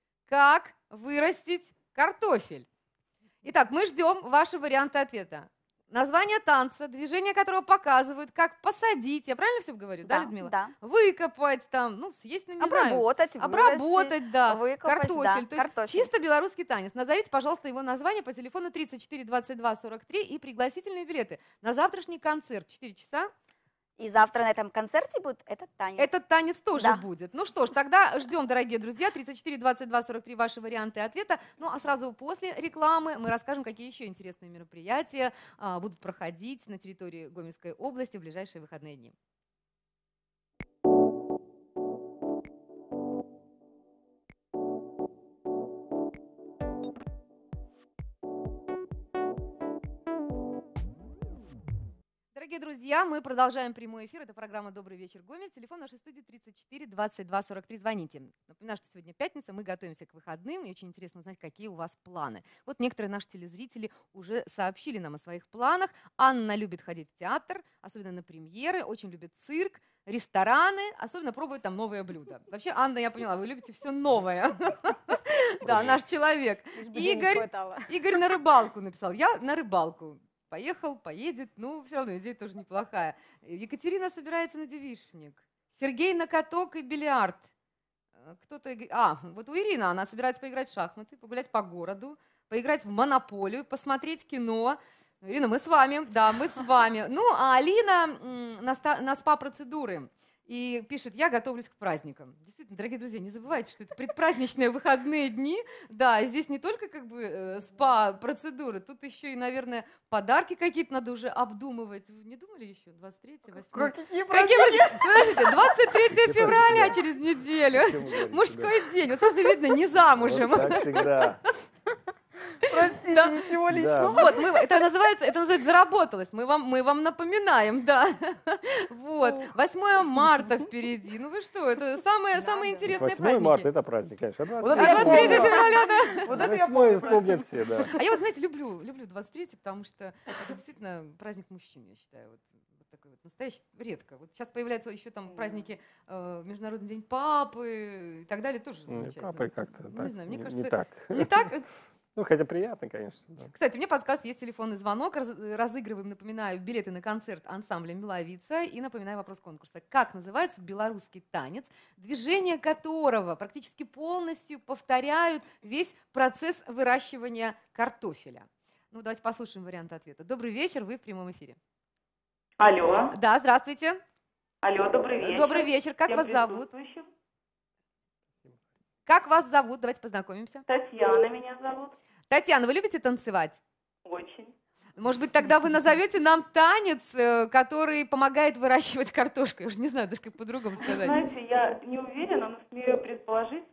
как вырастить картофель? Итак, мы ждем ваши варианты ответа. Название танца, движение которого показывают, как посадить, я правильно все говорю, да, Людмила? Да. Выкопать там, ну, съесть, ну, не знаю. Обработать, Обработать, да, выкопать, картофель. да, То есть картофель. чисто белорусский танец. Назовите, пожалуйста, его название по телефону тридцать четыре двадцать два сорок три и пригласительные билеты на завтрашний концерт. четыре часа. И завтра на этом концерте будет этот танец. Этот танец тоже Да. будет. Ну что ж, тогда ждем, дорогие друзья, тридцать четыре двадцать два сорок три ваши варианты ответа. Ну а сразу после рекламы мы расскажем, какие еще интересные мероприятия а, будут проходить на территории Гомельской области в ближайшие выходные дни. Дорогие друзья, мы продолжаем прямой эфир. Это программа «Добрый вечер, Гомель». Телефон нашей студии тридцать четыре двадцать два сорок три. Звоните. Напоминаю, что сегодня пятница, мы готовимся к выходным, и очень интересно узнать, какие у вас планы. Вот некоторые наши телезрители уже сообщили нам о своих планах. Анна любит ходить в театр, особенно на премьеры, очень любит цирк, рестораны, особенно пробовать там новые блюда. Вообще, Анна, я поняла, вы любите все новое. Да, наш человек. Лишь бы денег Игорь, хватало. Игорь на рыбалку написал. Я на рыбалку. Поехал, поедет, ну, все равно идея тоже неплохая. Екатерина собирается на девичник. Сергей на каток и бильярд. Э, Кто-то... иг- А, вот у Ирины, она собирается поиграть в шахматы, погулять по городу, поиграть в монополию, посмотреть кино. Ирина, мы с вами, да, мы с вами. Ну, а Алина м, на, ста- на спа-процедуры. И пишет: я готовлюсь к праздникам. Действительно, дорогие друзья, не забывайте, что это предпраздничные выходные дни. Да, и здесь не только как бы э, спа-процедуры, тут еще и, наверное, подарки какие-то надо уже обдумывать. Вы не думали еще? двадцать третье, восьмое? Какие Какие праздники? Подождите, двадцать третье февраля Да. через неделю. О чем вы говорите, Мужской день. Вот сразу видно, не замужем. Вот так всегда. Простите, Да. ничего Да. личного. Вот, мы, это называется, это называется заработалось. Мы вам, мы вам напоминаем, да. Вот. восьмое марта впереди. Ну вы что, это самые, самые интересные восьмое марта праздники. это праздник, конечно. Вот А это я двадцать третье помню. февраля, да. Вот это я восьмое помню. помнят все, да. А я вот, знаете, люблю, люблю двадцать третье, потому что это действительно праздник мужчин, я считаю. Вот, вот такой вот настоящий, редко. Вот сейчас появляются еще там праздники, э, Международный день папы и так далее, тоже Ну, замечательно. Папой как-то Не так, знаю, мне не- кажется, не так. Не так? Ну, хотя приятно, конечно. да. Кстати, у меня подсказка, есть телефонный звонок. Раз- разыгрываем, напоминаю, билеты на концерт ансамбля «Миловица». И напоминаю вопрос конкурса. Как называется белорусский танец, движения которого практически полностью повторяют весь процесс выращивания картофеля? Ну, давайте послушаем варианты ответа. Добрый вечер, вы в прямом эфире. Алло, Да, здравствуйте. алло, добрый вечер. Добрый вечер. Как Всем вас зовут? присутствующим. Как вас зовут? Давайте познакомимся. Татьяна меня зовут. Татьяна, вы любите танцевать? Очень. Может быть, тогда вы назовете нам танец, э, который помогает выращивать картошку? Я уже не знаю даже, как по-другому сказать. Знаете, я не уверена, но смею предположить,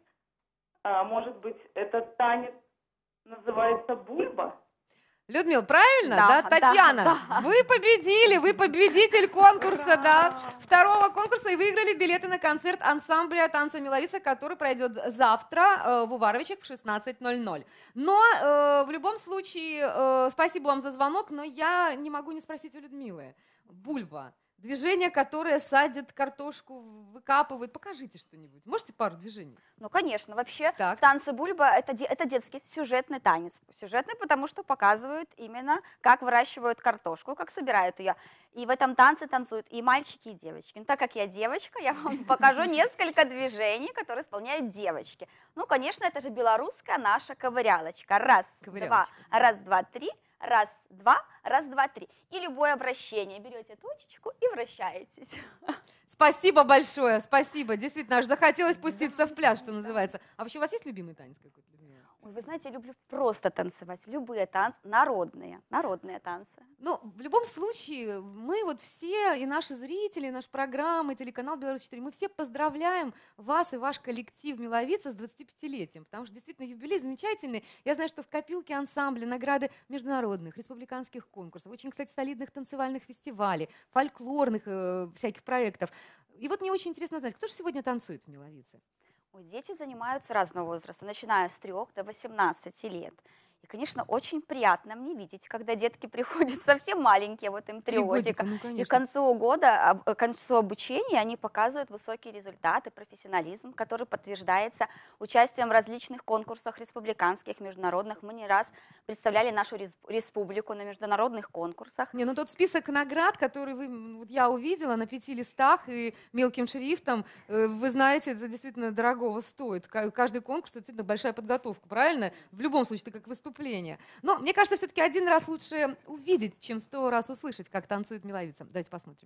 а, может быть, этот танец называется бульба? Людмила, правильно? Да, Да, да, Татьяна, да. вы победили, вы победитель конкурса, да, второго конкурса и выиграли билеты на концерт ансамбля танца «Миловица», который пройдет завтра э, в Уваровичах в шестнадцать ноль ноль. Но э, в любом случае, э, спасибо вам за звонок, но я не могу не спросить у Людмилы. Бульба. Движение, которое садит картошку, выкапывает. Покажите что-нибудь. Можете пару движений? Ну, конечно, вообще Так. танцы бульба это, де- это детский сюжетный танец. Сюжетный, потому что показывают именно, как выращивают картошку, как собирают ее. И в этом танце танцуют и мальчики, и девочки. Но так как я девочка, я вам покажу несколько движений, которые исполняют девочки. Ну, конечно, это же белорусская наша ковырялочка. Раз, два, Ковырялочка. раз, два, три. Раз, два, раз, два, три. И любое обращение. Берете точечку и вращаетесь. Спасибо большое, спасибо. Действительно, аж захотелось пуститься в пляж, что называется. А вообще у вас есть любимый танец какой-то, Людмила? Ой, вы знаете, я люблю просто танцевать. Любые танцы, народные, народные танцы. Ну, в любом случае, мы вот все, и наши зрители, и наша программа, и телеканал «Беларусь четыре», мы все поздравляем вас и ваш коллектив «Миловица» с двадцатипятилетием, потому что действительно юбилей замечательный. Я знаю, что в копилке ансамбля награды международных, республиканских конкурсов, очень, кстати, солидных танцевальных фестивалей, фольклорных э, всяких проектов. И вот мне очень интересно знать, кто же сегодня танцует в «Миловице»? Ой, дети занимаются разного возраста, начиная с трёх до восемнадцати лет. И, конечно, очень приятно мне видеть, когда детки приходят совсем маленькие, вот им три Три годика, годика. ну, И к конечно. концу года, об- к концу обучения они показывают высокие результаты, профессионализм, который подтверждается участием в различных конкурсах республиканских, международных. Мы не раз представляли нашу рес- республику на международных конкурсах. Не, ну тот список наград, который вы, м, вот я увидела на пяти листах и мелким шрифтом, э, вы знаете, это действительно дорогого стоит. Ка- Каждый конкурс — это действительно большая подготовка, правильно? В любом случае, это как выступление. Но мне кажется, все-таки один раз лучше увидеть, чем сто раз услышать, как танцует «Миловица». Давайте посмотрим.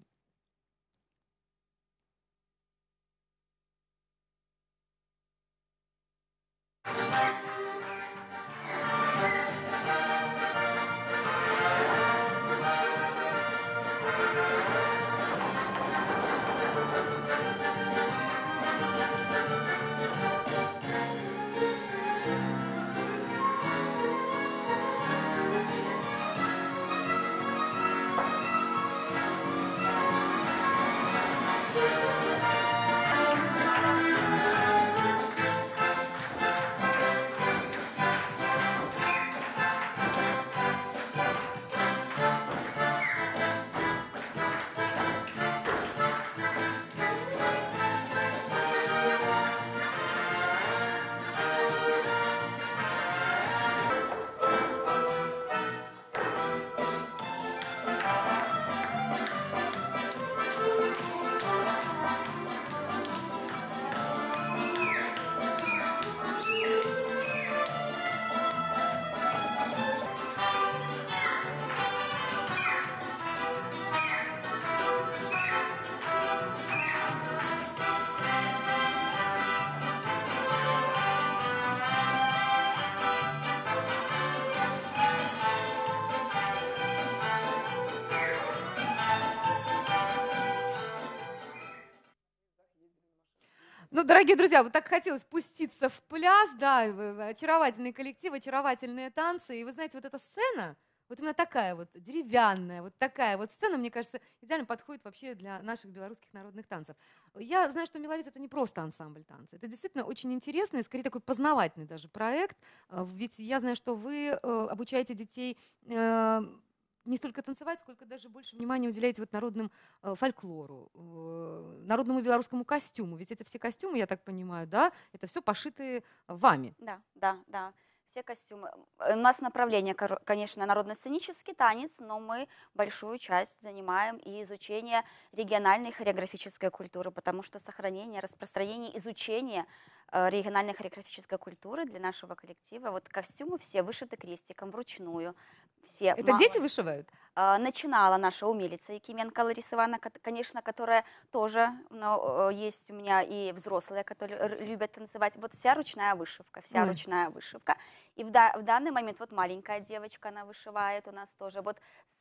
Ну, дорогие друзья, вот так хотелось пуститься в пляс, да, в- в очаровательный коллектив, очаровательные танцы. И вы знаете, вот эта сцена, вот именно такая вот деревянная, вот такая вот сцена, мне кажется, идеально подходит вообще для наших белорусских народных танцев. Я знаю, что «Миловиц» — это не просто ансамбль танца, это действительно очень интересный, скорее такой познавательный даже проект, А, ведь я знаю, что вы э, обучаете детей э, не столько танцевать, сколько даже больше внимания уделяете вот народным э, фольклору, э, народному белорусскому костюму. Ведь это все костюмы, я так понимаю, да, это все пошитые вами. Да, да, да. Все костюмы. Э, У нас направление, коро- конечно, народно-сценический танец, но мы большую часть занимаем и изучение региональной хореографической культуры, потому что сохранение, распространение, изучение э, региональной хореографической культуры для нашего коллектива. Вот костюмы все вышиты крестиком вручную. Все Это ма- дети вышивают? а, начинала наша умелица Якименко Лариса Ивановна, кот- конечно, которая тоже, но, э, есть у меня и взрослые, которые р- любят танцевать. Вот вся ручная вышивка, вся Ой. ручная вышивка. И в, да- в данный момент вот маленькая девочка, она вышивает у нас тоже. Вот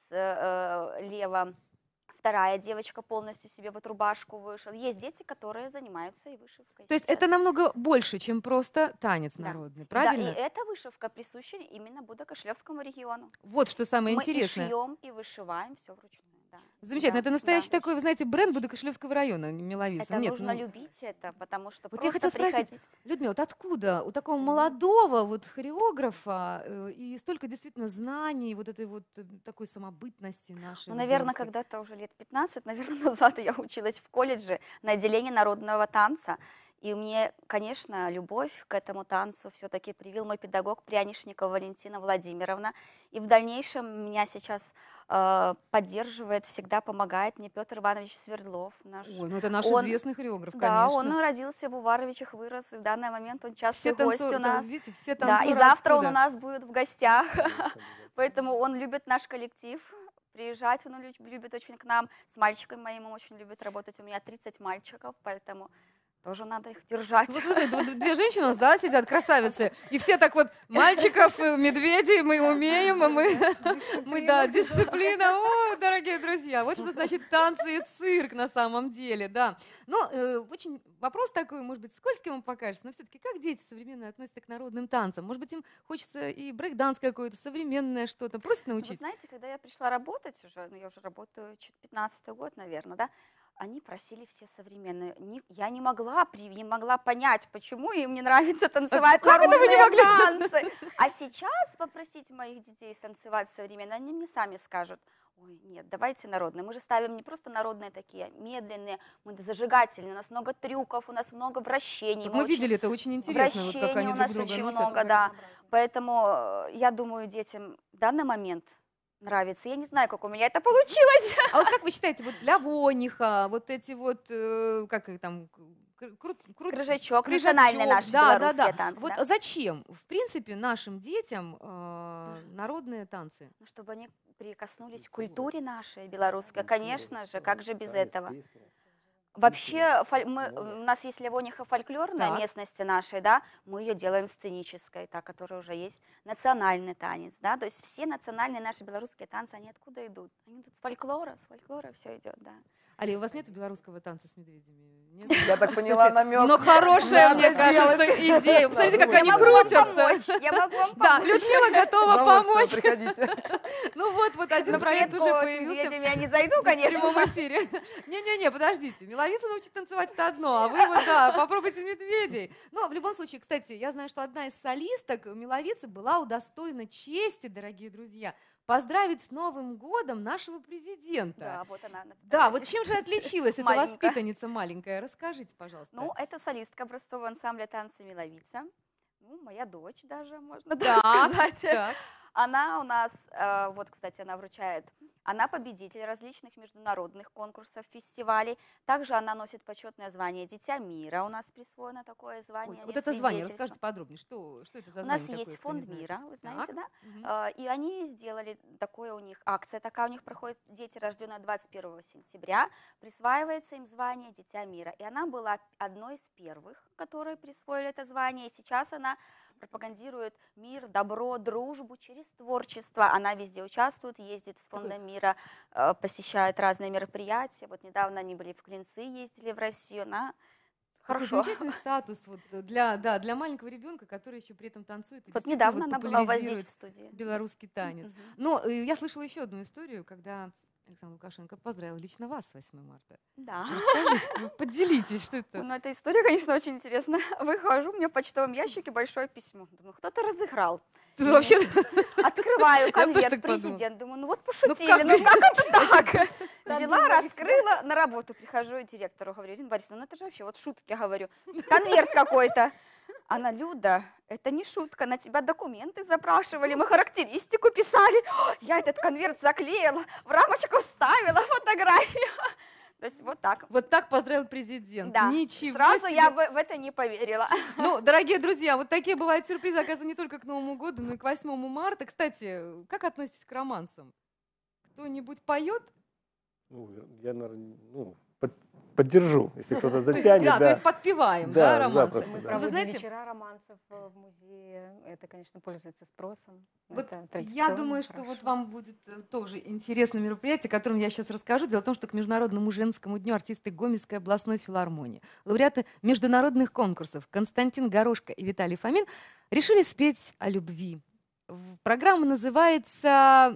слева вторая девочка полностью себе вот рубашку вышила. Есть дети, которые занимаются и вышивкой То есть сейчас. это намного больше, чем просто танец Да. народный, Да, правильно? и эта вышивка присуща именно Будо-Кишлевскому региону. Вот что самое Мы интересное. и шьем, и вышиваем все вручную. Да. Замечательно. Да, Это настоящий да. такой, вы знаете, бренд Будокошлевского района, Миловица. Это Нет, нужно ну, любить это, потому что вот я просто хотела спросить, приходить. Людмила, вот откуда у такого Мгм. молодого вот хореографа э, и столько действительно знаний, вот этой вот э, такой самобытности нашей? Ну, вот наверное, белорусской? когда-то уже лет пятнадцать, наверное, назад я училась в колледже на отделении народного танца. И мне, конечно, любовь к этому танцу все-таки привил мой педагог Прянишникова Валентина Владимировна. И в дальнейшем меня сейчас э, поддерживает, всегда помогает мне Петр Иванович Свердлов, наш. Ой, ну это наш Он- известный хореограф, Да, конечно. он родился в Уваровичах, вырос, и в данный момент он все частый гость танцоры, у нас. видите, все Да, танцоры и завтра он оттуда. у нас будет в гостях, Конечно, поэтому он любит наш коллектив, приезжать он любит, любит очень к нам, с мальчиком моим он очень любит работать, у меня тридцать мальчиков, поэтому тоже надо их держать. Вот смотрите, вот две женщины у нас, да, сидят, красавицы, и все так вот, мальчиков, э, медведей, мы умеем, и мы, мы, да, дисциплина, о, дорогие друзья, вот что значит танцы и цирк на самом деле, да. Но э, очень вопрос такой, может быть, скользкий вам покажется, но все-таки как дети современные относятся к народным танцам? Может быть, им хочется и брейк-данс какой-то, современное что-то, просят Вы научить? знаете, когда я пришла работать уже, ну я уже работаю чуть пятнадцатый год, наверное, да, они просили все современные. Не- я не могла, при- не могла понять, почему им не нравится танцевать как это вы не народные могли? танцы. А сейчас попросить моих детей танцевать современно, они мне сами скажут: ой, нет, давайте народные. Мы же ставим не просто народные такие, медленные, мы зажигательные, у нас много трюков, у нас много вращений. Вот мы мы очень- видели, это очень интересно, вот как вращений они у друг нас друга очень носят. много, да. Поэтому э, я думаю, детям в данный момент нравится. Я не знаю, как у меня это получилось. А вот как вы считаете, вот для вониха, вот эти вот, э, как их там, кру- кру- кру- Крыжачок, крыжачок, национальные наши да, да, белорусские да. танцы. Вот да. зачем, в принципе, нашим детям э, народные танцы? Ну, чтобы они прикоснулись к культуре нашей белорусской, конечно же, как же без Танец, этого. песня. Вообще, фоль- мы, Много. у нас есть Левониха фольклорная Так. местности нашей, да, мы ее делаем сценической, та, которая уже есть, национальный танец, да, то есть все национальные наши белорусские танцы, они откуда идут? Они идут с фольклора, с фольклора все идет, да. Али, у вас нет белорусского танца с медведями? Нет? Я так поняла Кстати, намек. Но хорошая, Надо мне кажется, делать. идея. Посмотрите, как Надо они Я могу вам крутятся. помочь, я могу вам Да, помочь. Людмила готова Удовольствие, помочь. приходите. Ну вот, вот один На проект клетку уже с появился. медведями я не зайду, В прямом конечно. эфире. Не-не-не, подождите. Миловицу научить танцевать это одно, а вы вот, да, попробуйте медведей. Но в любом случае, кстати, я знаю, что одна из солисток Миловицы была удостоена чести, дорогие друзья, поздравить с Новым годом нашего президента. Да, вот она. на Да, вот фотографии чем же стоит. отличилась эта Маленькая. воспитанница маленькая? Расскажите, пожалуйста. Ну, это солистка образцового ансамбля танца «Миловица». Ну, моя дочь даже, можно Так, так сказать. так. Она у нас, э, вот, кстати, она вручает, она победитель различных международных конкурсов, фестивалей. Также она носит почетное звание «Дитя мира». У нас присвоено такое Ой, звание. вот это звание, свидетельство. расскажите подробнее, что, что это за У звание нас такое, есть кто не фонд знает? мира, вы знаете, Так. да? Мгм. А, И они сделали такое у них, акция такая у них проходит, дети, рожденные двадцать первого сентября, присваивается им звание «Дитя мира». И она была одной из первых, которые присвоили это звание, и сейчас она пропагандирует мир, добро, дружбу через творчество. Она везде участвует, ездит с фондом мира, э, посещает разные мероприятия. Вот недавно они были в Клинцы, ездили в Россию. Она Такой Хорошо. замечательный статус вот э, для, да, для маленького ребенка, который еще при этом танцует и Вот действительно недавно вот она была у вас здесь популяризирует в студии. белорусский танец. Мгм. Но э, я слышала еще одну историю, когда Александр Лукашенко поздравил лично вас с восьмым марта. Да. Расскажите, вы поделитесь, что это? Ну, эта история, конечно, очень интересная. Выхожу, у меня в почтовом ящике большое письмо. Думаю, кто-то разыграл. Тут вообще Открываю Я тоже конверт, так подумала. президент. Думаю, ну вот пошутили, как ну бы- как это так? Там Взяла, было раскрыла, на работу прихожу и директору говорю, Ирина Борисовна, ну это же вообще вот шутки, говорю. Конверт какой-то. Она, Люда, это не шутка, на тебя документы запрашивали, мы характеристику писали. Я этот конверт заклеила, в рамочку вставила фотографию. То есть вот так. Вот так поздравил президент. Да, Ничего сразу себе. я бы в это не поверила. Ну, дорогие друзья, вот такие бывают сюрпризы, оказывается, не только к Новому году, но и к восьмому марта. Кстати, как относитесь к романсам? Кто-нибудь поет? Ну, я, наверное, ну, под- поддержу, если кто-то То есть, затянет, да, да. то есть подпеваем, да, Да, романсы. запросто, Мы да. Вы проводим знаете, вечера романсов э, в музее. Это, конечно, пользуется спросом. вот Это я традиционно, думаю, что вот хорошо. вам будет э, тоже интересное мероприятие, о котором я сейчас расскажу. Дело в том, что к Международному женскому дню артисты Гомельской областной филармонии, лауреаты международных конкурсов Константин Горошко и Виталий Фомин решили спеть о любви. В- Программа называется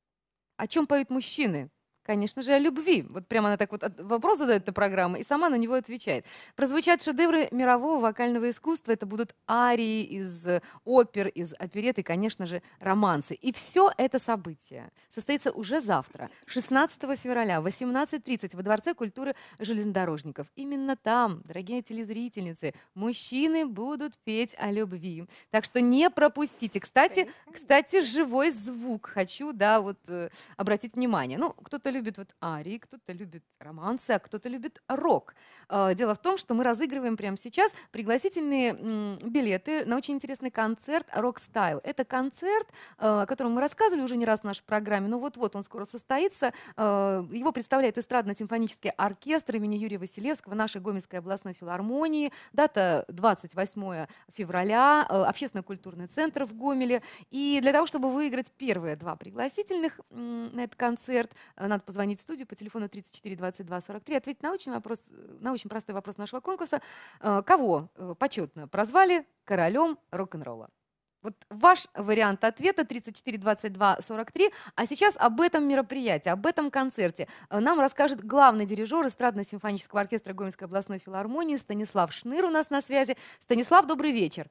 «О чем поют мужчины?». Конечно же, о любви. Вот прямо она так вот от- вопрос задает эта программа и сама на него отвечает. Прозвучат шедевры мирового вокального искусства. Это будут арии из э, опер, из оперет и, конечно же, романсы. И все это событие состоится уже завтра, шестнадцатого февраля, в восемнадцать тридцать во Дворце культуры железнодорожников. Именно там, дорогие телезрительницы, мужчины будут петь о любви. Так что не пропустите. Кстати, кстати, живой звук хочу, да, вот э, обратить внимание. Ну, кто-то любит вот арии, кто-то любит романсы, а кто-то любит рок. Э, Дело в том, что мы разыгрываем прямо сейчас пригласительные м, билеты на очень интересный концерт «Рок Стайл». Это концерт, э, о котором мы рассказывали уже не раз в нашей программе, но вот-вот он скоро состоится. Э, Его представляет эстрадно-симфонический оркестр имени Юрия Василевского нашей Гомельской областной филармонии. Дата двадцать восьмое февраля, э, общественно-культурный центр в Гомеле. И для того, чтобы выиграть первые два пригласительных м, на этот концерт, э, надо позвонить в студию по телефону тридцать четыре двадцать два сорок три, ответить на очень, вопрос, на очень простой вопрос нашего конкурса. Э, Кого э, почетно прозвали королем рок-н-ролла? Вот ваш вариант ответа тридцать четыре двадцать два сорок три. А сейчас об этом мероприятии, об этом концерте э, нам расскажет главный дирижер эстрадно-симфонического оркестра Гомельской областной филармонии Станислав Шныр у нас на связи. Станислав, добрый вечер.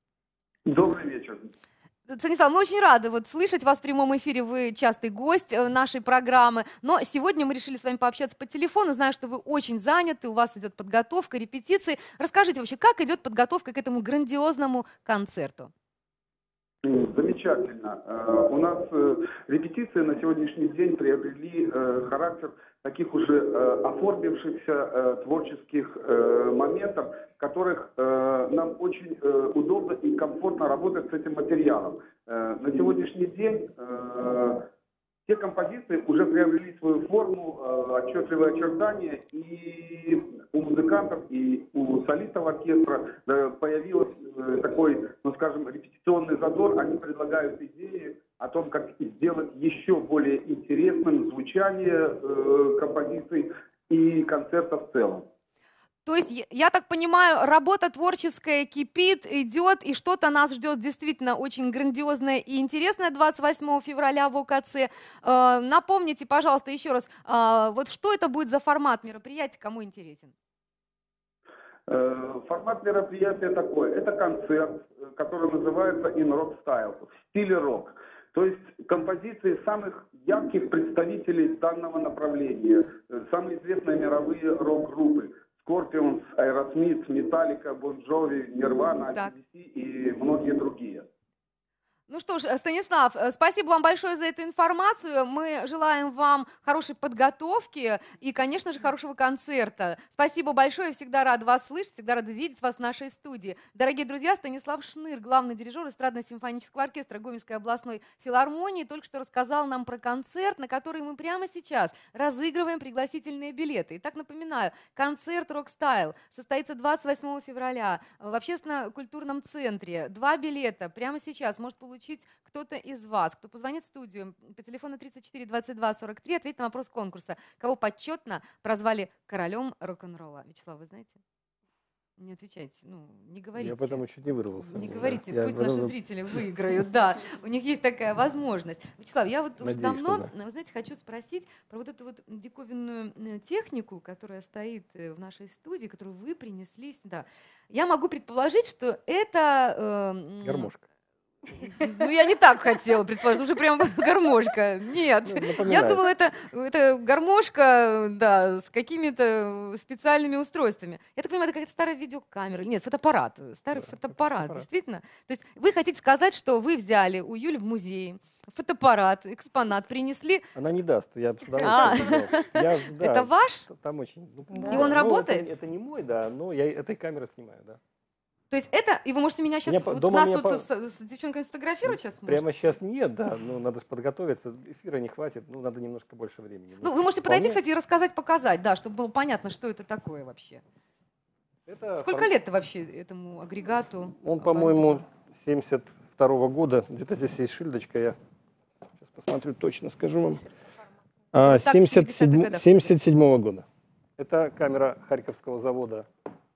Добрый вечер. Станислав, мы очень рады вот слышать вас в прямом эфире. Вы частый гость э, нашей программы. Но сегодня мы решили с вами пообщаться по телефону. Знаю, что вы очень заняты, у вас идет подготовка, репетиции. Расскажите вообще, как идет подготовка к этому грандиозному концерту? М, Замечательно. Э, У нас э, репетиции на сегодняшний день приобрели э, характер таких уже э, оформившихся э, творческих э, моментов, в которых э, нам очень э, удобно и комфортно работать с этим материалом. Э, На сегодняшний день э, те композиции уже приобрели свою форму, э, отчетливые очертания, и у музыкантов, и у солистов оркестра э, появился э, такой, ну скажем, репетиционный задор. Они предлагают идеи о том, как сделать еще более интересным звучание э, композиций и концерта в целом. То есть, я- я так понимаю, работа творческая кипит, идет, и что-то нас ждет действительно очень грандиозное и интересное двадцать восьмого февраля в ОКЦ. Э, Напомните, пожалуйста, еще раз, а, вот что это будет за формат мероприятия, кому интересен? Э, Формат мероприятия такой. Это концерт, э, который называется In Rock Style, в стиле рок. То есть композиции самых ярких представителей данного направления. Э, Самые известные мировые рок-группы. Scorpions, Aerosmith, Metallica, Bon Jovi, Nirvana, Так. эй си ди си и многие другие. Ну что ж, э, Станислав, э, спасибо вам большое за эту информацию. Мы желаем вам хорошей подготовки и, конечно же, хорошего концерта. Спасибо большое, всегда рада вас слышать, всегда рада видеть вас в нашей студии. Дорогие друзья, Станислав Шныр, главный дирижер эстрадно-симфонического оркестра Гомельской областной филармонии, только что рассказал нам про концерт, на который мы прямо сейчас разыгрываем пригласительные билеты. Итак, напоминаю, концерт «Рок Стайл» состоится двадцать восьмого февраля в общественно-культурном центре. Два билета прямо сейчас может получить кто-то из вас, кто позвонит в студию по телефону тридцать четыре двадцать два сорок три, ответит на вопрос конкурса, кого почетно прозвали королем рок-н-ролла. Вячеслав, вы знаете? Не отвечайте, ну, не Я говорите. поэтому чуть не вырвался. Не Да. говорите, Я пусть наши потом- зрители выиграют, да, у них есть такая возможность. Вячеслав, я вот уже Надеюсь, что давно, да. вы знаете, хочу спросить про вот эту вот диковинную э, технику, которая стоит э, в нашей студии, которую вы принесли сюда. Я могу предположить, что это... э, м, Гармошка. Ну, я не так хотела предположить, уже прям гармошка. Нет, Ну, я напоминает. думала, это, это гармошка, да, с какими-то специальными устройствами. Я так понимаю, это какая-то старая видеокамера. Нет, фотоаппарат, старый Да, фотоаппарат, фотоаппарат. действительно. То есть вы хотите сказать, что вы взяли у Юли в музее фотоаппарат, экспонат, принесли. Она не даст, я с А. удовольствием взял. Я, да, Это ваш? т- Там очень... ну, Да. И он ну, работает? Это, это не мой, да, но я этой камерой снимаю, да. То есть это, и вы можете меня сейчас, Меня по- вот дома нас меня вот по- с, с девчонками сфотографировать сейчас Прямо можете? сейчас нет, да, ну надо же подготовиться, эфира не хватит, ну надо немножко больше времени. Ну, вы можете подойти, вполне- кстати, и рассказать, показать, да, чтобы было понятно, что это такое вообще. Это Сколько форм- лет-то вообще этому агрегату? Он, аппарату? по-моему, семьдесят второго года, где-то здесь есть шильдочка, я сейчас посмотрю, точно скажу вам. А, Вот так, в семидесятых семьдесят седьмого годах. семьдесят седьмого года. Это камера Харьковского завода.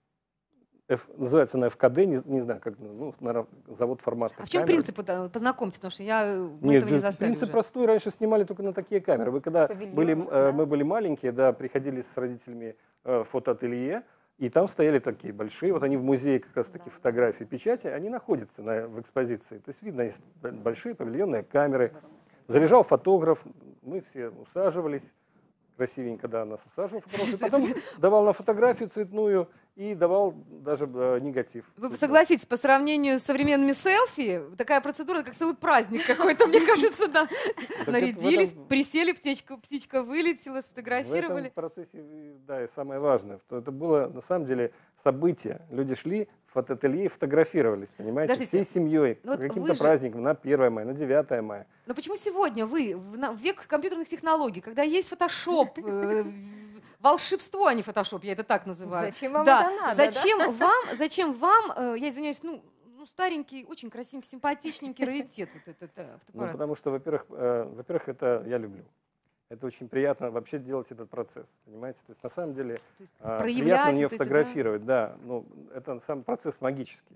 F- называется она эф ка дэ, не, не знаю, как, ну, наверное, завод форматных А в чем камер. принцип? Это, познакомьте, потому что я э, мы Нет, этого не э, заставили принцип уже. простой. Раньше снимали только на такие камеры. Вы когда Павильон, были, э, да? мы были маленькие, да, приходили с родителями э, в фотоателье, и там стояли такие большие, вот они в музее как раз таки фотографии, печати, они находятся на, в экспозиции. То есть видно, есть б- большие павильонные камеры. Заряжал фотограф, мы все усаживались, красивенько, да, нас усаживал фотограф, и потом давал на фотографию цветную и давал даже э, негатив. Вы цветной. согласитесь, по сравнению с современными селфи, такая процедура, как целый праздник какой-то, мне кажется, да. это в Нарядились, этом- присели, птичка, птичка вылетела, В этом сфотографировали. процессе, э, да, и самое важное, что это было на самом деле событие. Люди шли в фотоателье и фотографировались, понимаете, Подождите, всей семьей, ну вот по вы каким-то же- праздникам, на первое мая, на девятое мая. Но почему сегодня вы, в на- в век компьютерных технологий, когда есть фотошоп, э, волшебство, а не фотошоп, я это так называю. Зачем вам Да, это надо, да? зачем вам, зачем вам, э, я извиняюсь, ну, ну, старенький, очень красивенький, симпатичненький раритет вот этот э, Ну, фотоаппарат? потому что, во-первых, э, во-первых, это я люблю. Это очень приятно вообще делать этот процесс, понимаете? То есть на самом деле То есть а, проявлять приятно на нее вот эти, да? фотографировать, да. Ну, это сам процесс магический.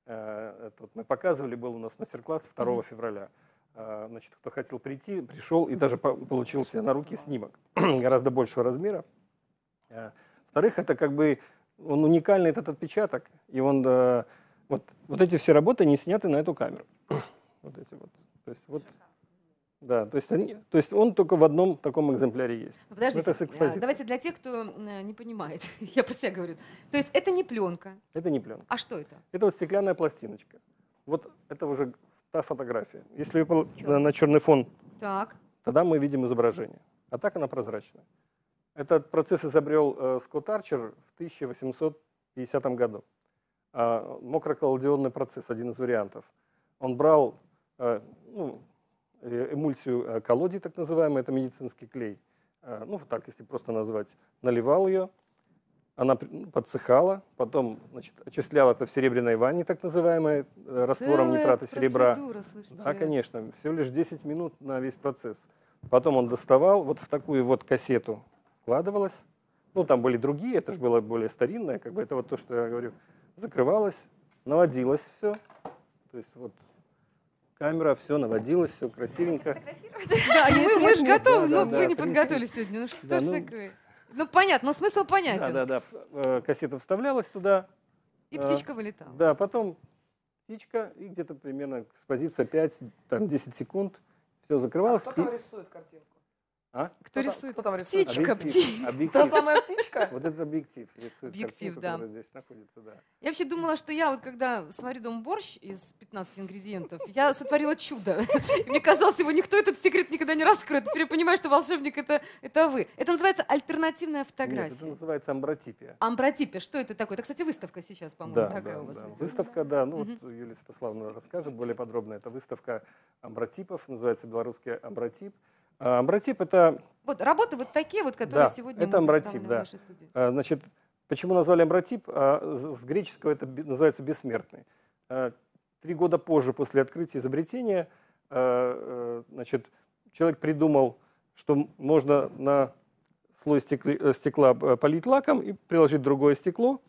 Э, это вот мы показывали, был у нас мастер-класс второго Мгм. февраля. А, Значит, кто хотел прийти, пришел и даже по- получил себе на руки снимок гораздо большего размера. А, Во-вторых, это как бы он уникальный этот отпечаток, и он э, вот вот эти все работы не сняты на эту камеру. Вот эти вот. То есть вот. Да, то есть, они, то есть он только в одном таком экземпляре есть. Ну, Подождите, Это с э, экспозиции. давайте для тех, кто э, не понимает, я про себя говорю. То есть это не пленка, Это не пленка. а что это? Это вот стеклянная пластиночка. Вот это уже та фотография. Если ее пол- на, на черный фон, Так, тогда мы видим изображение. А так она прозрачная. Этот процесс изобрел э, Скотт Арчер в тысяча восемьсот пятидесятом году. А, мокроколлодионный процесс, один из вариантов. Он брал э, ну, э, эмульсию э, коллодий, так называемый, это медицинский клей, э, ну вот так, если просто назвать, наливал ее, она при- ну, подсыхала, потом, значит, очислял это в серебряной ванне, так называемой, э, раствором целая нитрата серебра. процедура, слушайте. Да, конечно, всего лишь десять минут на весь процесс. Потом он доставал, вот в такую вот кассету вкладывалось. Ну, там были другие, это же было более старинное, как бы это вот то, что я говорю. Закрывалось, наводилось все. То есть вот камера, все наводилось, все красивенько. Да, и мы, мы же нет, готовы, да, но да, вы да, не принцип. подготовились сегодня. Ну что Да, ж ну- такое? Ну понятно, но смысл Да, понятен. да, да. э, Кассета вставлялась туда. И э, птичка вылетала. Да, потом птичка, и где-то примерно экспозиция пять-десять секунд. Все закрывалось. Кто там и- рисует картинку? А? Кто там- рисует? Кто там рисует? Птичка, Объектив, птичка. Та объектив. самая птичка? Вот это объектив. Рисует Объектив, картинку, да. которая здесь находится, да. Я вообще думала, что я вот когда сварю дома борщ из пятнадцати ингредиентов, я сотворила чудо. И мне казалось, его никто этот секрет никогда не раскроет. Теперь я понимаю, что волшебник это, это вы. Это называется альтернативная Нет, фотография. это называется амбротипия. Амбротипия, что это такое? Это, кстати, выставка сейчас, по-моему, Да, такая да, у вас да. идет. Выставка, да. Ну, Мгм. вот Юлия Святославовна расскажет более подробно. Это выставка амбротипов, называется белорусский амбротип. А, Амбротип – это, Вот работы вот такие вот, которые Да, сегодня это мы амбротип, представлены да. в вашей студии. а, значит, почему назвали амбротип? А, С с греческого это бе- называется бессмертный. А, Три года позже, после открытия изобретения, а, э, значит, человек придумал, что м- можно на слой стекли- э, стекла э, полить лаком и приложить другое стекло,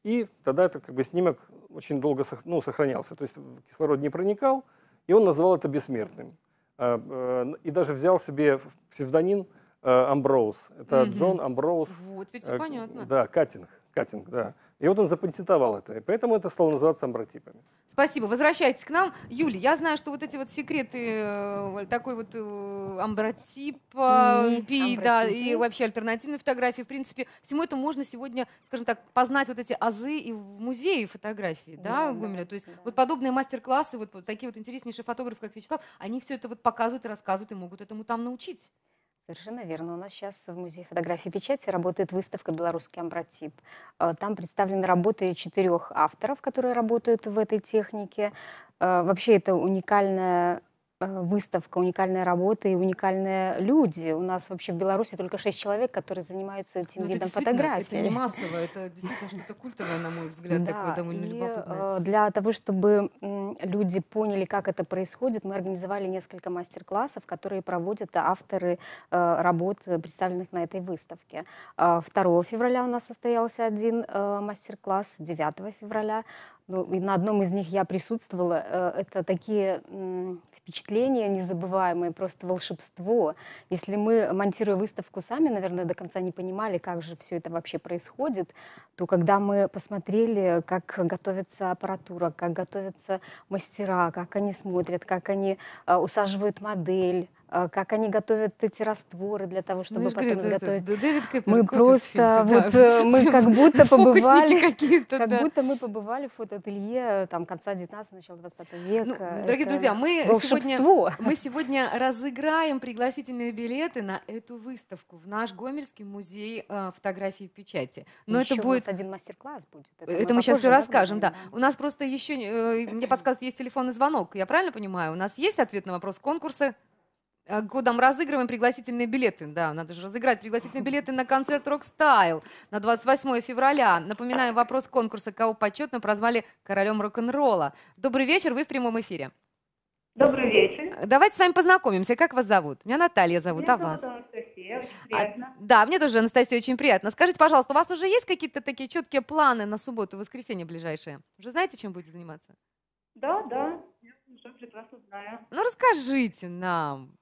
и тогда этот как бы снимок очень долго сох- ну, сохранялся. То есть кислород не проникал, и он называл это бессмертным. А, э, И даже взял себе в псевдоним Амброуз. Это Мгм. Джон Амброуз. Вот, ведь всё э, понятно. Да, Каттинг. Каттинг, да. И вот он запатентовал это, и поэтому это стало называться амбротипами. Спасибо. Возвращайтесь к нам. Юля, я знаю, что вот эти вот секреты, э, такой вот э, амбротип, э, Пи, пи, да, и амбротипы. вообще альтернативной фотографии, в принципе, всему это можно сегодня, скажем так, познать вот эти азы и в музее фотографии, да, Да, Гумиля? да, То есть да. вот подобные мастер-классы, вот, вот такие вот интереснейшие фотографы, как Вячеслав, они все это вот показывают и рассказывают, и могут этому там научить. Совершенно верно. У нас сейчас в Музее фотографии и печати работает выставка «Белорусский амбротип». Э, Там представлены работы четырех авторов, которые работают в этой технике. Э, Вообще это уникальная э, выставка, уникальная работа и уникальные люди. У нас вообще в Беларуси только шесть человек, которые занимаются этим Но это видом действительно, фотографии. это не массово, это действительно что-то культовое, на мой взгляд, такое Да, довольно и любопытное. э, для того, чтобы м, люди поняли, как это происходит, мы организовали несколько мастер-классов, которые проводят авторы э, работ, э, представленных на этой выставке. А, второго февраля у нас состоялся один э, мастер-класс, девятого февраля. Ну, и на одном из них я присутствовала. Э, Это такие м, впечатления незабываемые, просто волшебство. Если мы, монтируя выставку, сами, наверное, до конца не понимали, как же все это вообще происходит, то когда мы посмотрели, как готовится аппаратура, как готовятся мастера, как они смотрят, как они э, усаживают модель, э, как они готовят эти растворы для того, Ну, чтобы я же говорю, потом это- это изготовить. Д- Дэвид Коппер- Мы Копперфильд, просто, да. вот э, мы как будто Фокусники побывали, какие-то, как да. будто мы побывали в фотоателье там конца девятнадцатого, начала двадцатого века. Ну, дорогие Это друзья, мы сегодня, волшебство. мы сегодня разыграем пригласительные билеты на эту выставку в наш Гомельский музей э, фотографии и печати. Но Еще это у нас будет... один мастер-класс будет. Это мы сейчас все попозже, да, расскажем, да. узнаем, У нас просто еще, э, мне подсказывают, есть телефонный звонок. Я правильно понимаю? У нас есть ответ на вопрос конкурса? Э, Куда мы разыгрываем пригласительные билеты. Да, надо же разыграть пригласительные билеты на концерт «Рок-стайл» на двадцать восьмое февраля. Напоминаю, вопрос конкурса, кого почетно прозвали королем рок-н-ролла. Добрый вечер, вы в прямом эфире. Добрый вечер. Э, Давайте с вами познакомимся. Как вас зовут? Меня Наталья зовут, Меня а вас? зовут Анастасия, очень А, приятно. да, мне тоже, Анастасия, очень приятно. Скажите, пожалуйста, у вас уже есть какие-то такие четкие планы на субботу, воскресенье ближайшие? Уже знаете, чем будете заниматься? Да, да, я уже прекрасно знаю. Ну, расскажите нам.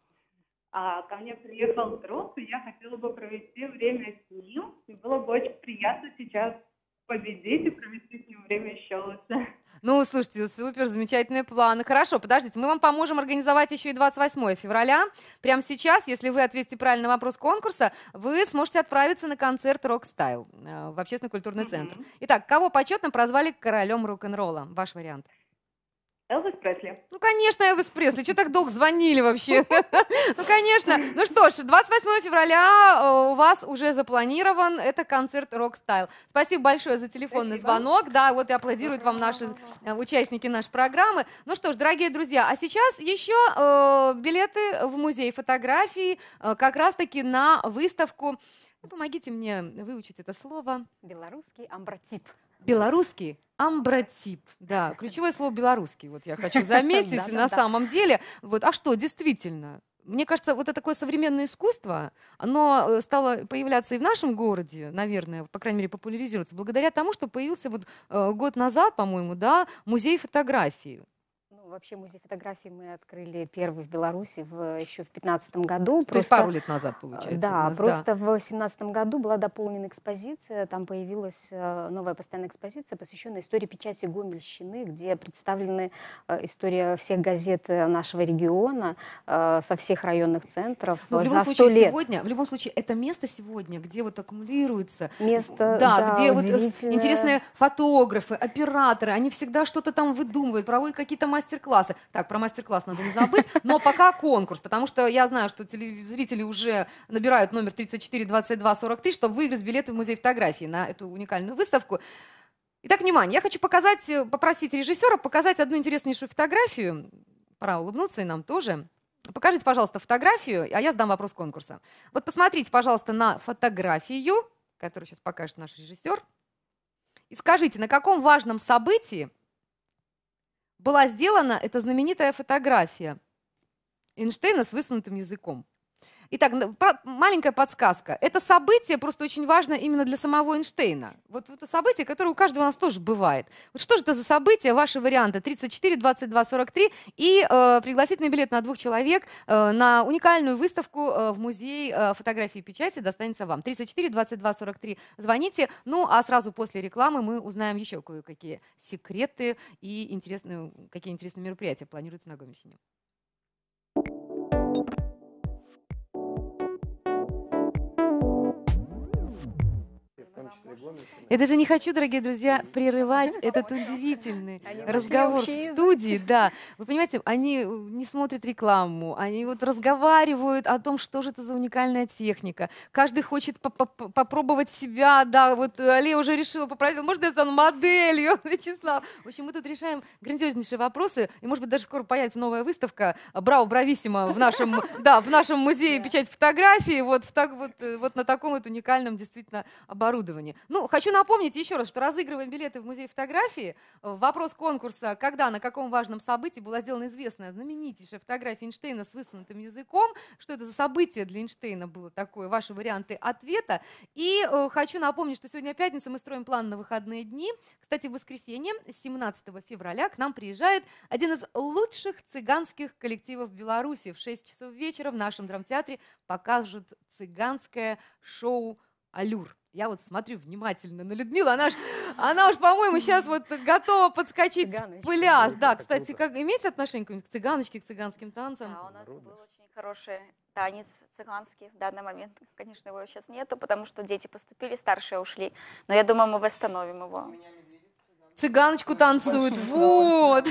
А ко мне приехал друг, и я хотела бы провести время с ним. И было бы очень приятно сейчас победить и провести с ним время еще лучше. Ну, слушайте, супер, замечательные планы. Хорошо, подождите, мы вам поможем организовать еще и двадцать восьмое февраля. Прямо сейчас, если вы ответите правильно на вопрос конкурса, вы сможете отправиться на концерт «Рок-стайл» э, в общественно-культурный центр. Мгм. Итак, кого почетно прозвали королем рок-н-ролла? Ваш вариант. Элвис Пресли. Ну, конечно, Элвис Пресли. Что так долго звонили вообще? Ну, конечно. Ну что ж, двадцать восьмое февраля э, у вас уже запланирован. Это концерт «Рок-стайл». Спасибо большое за телефонный Спасибо. звонок. Да, вот и аплодируют вам наши э, участники нашей программы. Ну что ж, дорогие друзья, а сейчас еще э, билеты в музей фотографии э, как раз-таки на выставку. Ну, помогите мне выучить это слово. Белорусский амбротип. Белорусский амбротип. Да, ключевое слово белорусский. Вот я хочу заметить на Да-да-да. самом деле. Вот, а что, действительно? Мне кажется, вот это такое современное искусство, оно э, стало появляться и в нашем городе, наверное, по крайней мере, популяризироваться, благодаря тому, что появился вот э, год назад, по-моему, да, музей фотографии. Ну, вообще музей фотографии мы открыли первый в Беларуси в, еще в две тысячи пятнадцатом году. То есть Просто, пару лет назад, э, получается. у Да, нас, просто в две тысячи семнадцатом году была дополнена экспозиция, там появилась э, новая постоянная экспозиция, посвященная истории печати Гомельщины, где представлены э, история всех газет э, нашего региона, э, со всех районных центров Но в э, любом за случае сто лет. сегодня, в любом случае, это место сегодня, где вот аккумулируется, Место, да, да, где вот э, с- удивительное. интересные фотографы, операторы, они всегда что-то там выдумывают, проводят какие-то мастер-классы. Так, про мастер-класс надо не забыть, но пока конкурс, потому что я знаю, что телезрители уже набирают номер тридцать четыре двадцать два сорок три, чтобы выиграть билеты в музей фотографии на эту уникальную выставку. Итак, внимание, я хочу показать, э, попросить режиссера показать одну интереснейшую фотографию. Пора улыбнуться и нам тоже. Покажите, пожалуйста, фотографию, а я задам вопрос конкурса. Вот посмотрите, пожалуйста, на фотографию, которую сейчас покажет наш режиссер, и скажите, на каком важном событии была сделана эта знаменитая фотография Эйнштейна с высунутым языком. Итак, н- по- маленькая подсказка. Это событие просто очень важно именно для самого Эйнштейна. Вот это событие, которое у каждого у нас тоже бывает. Вот что же это за событие? Ваши варианты тридцать четыре, двадцать два, сорок три и э, пригласительный билет на двух человек э, на уникальную выставку э, в музее э, фотографии и печати достанется вам. тридцать четыре, двадцать два, сорок три. Звоните. Ну, а сразу после рекламы мы узнаем еще кое-какие секреты и интересные, какие интересные мероприятия планируются на Гомельщине. В том числе Гомельщина. Я даже не хочу, дорогие друзья, прерывать этот удивительный Они разговор вошли в в общий язык. студии. Да, вы понимаете, они э, не смотрят рекламу, они вот разговаривают о том, что же это за уникальная техника. Каждый хочет по- по- попробовать себя. Да, вот э, Алия уже решила, попросила, может, я стану моделью, Вячеслав. В общем, мы тут решаем грандиознейшие вопросы, и, может быть, даже скоро появится новая выставка «Браво, брависсимо» в нашем, да, в нашем музее печать фотографии, вот, в так, вот, э, вот на таком вот уникальном действительно оборудовании. Ну, хочу напомнить еще раз, что разыгрываем билеты в музей фотографии. Э, Вопрос конкурса: когда, на каком важном событии была сделана известная, знаменитейшая фотография Эйнштейна с высунутым языком? Что это за событие для Эйнштейна было такое? Ваши варианты ответа. И э, хочу напомнить, что сегодня пятница, мы строим план на выходные дни. Кстати, в воскресенье, семнадцатого февраля, к нам приезжает один из лучших цыганских коллективов Беларуси. В шесть часов вечера в нашем драмтеатре покажут цыганское шоу «Аллюр». Я вот смотрю внимательно на Людмилу, она, ж, она уж, по-моему, сейчас вот готова подскочить в Цыганочка. пляс. Да, Это кстати, круто. как имеете отношение к цыганочке, к цыганским танцам? Да, у нас Народный. был очень хороший танец цыганский в данный момент. Конечно, его сейчас нету, потому что дети поступили, старшие ушли. Но я думаю, мы восстановим его. Цыганочку танцуют, вот.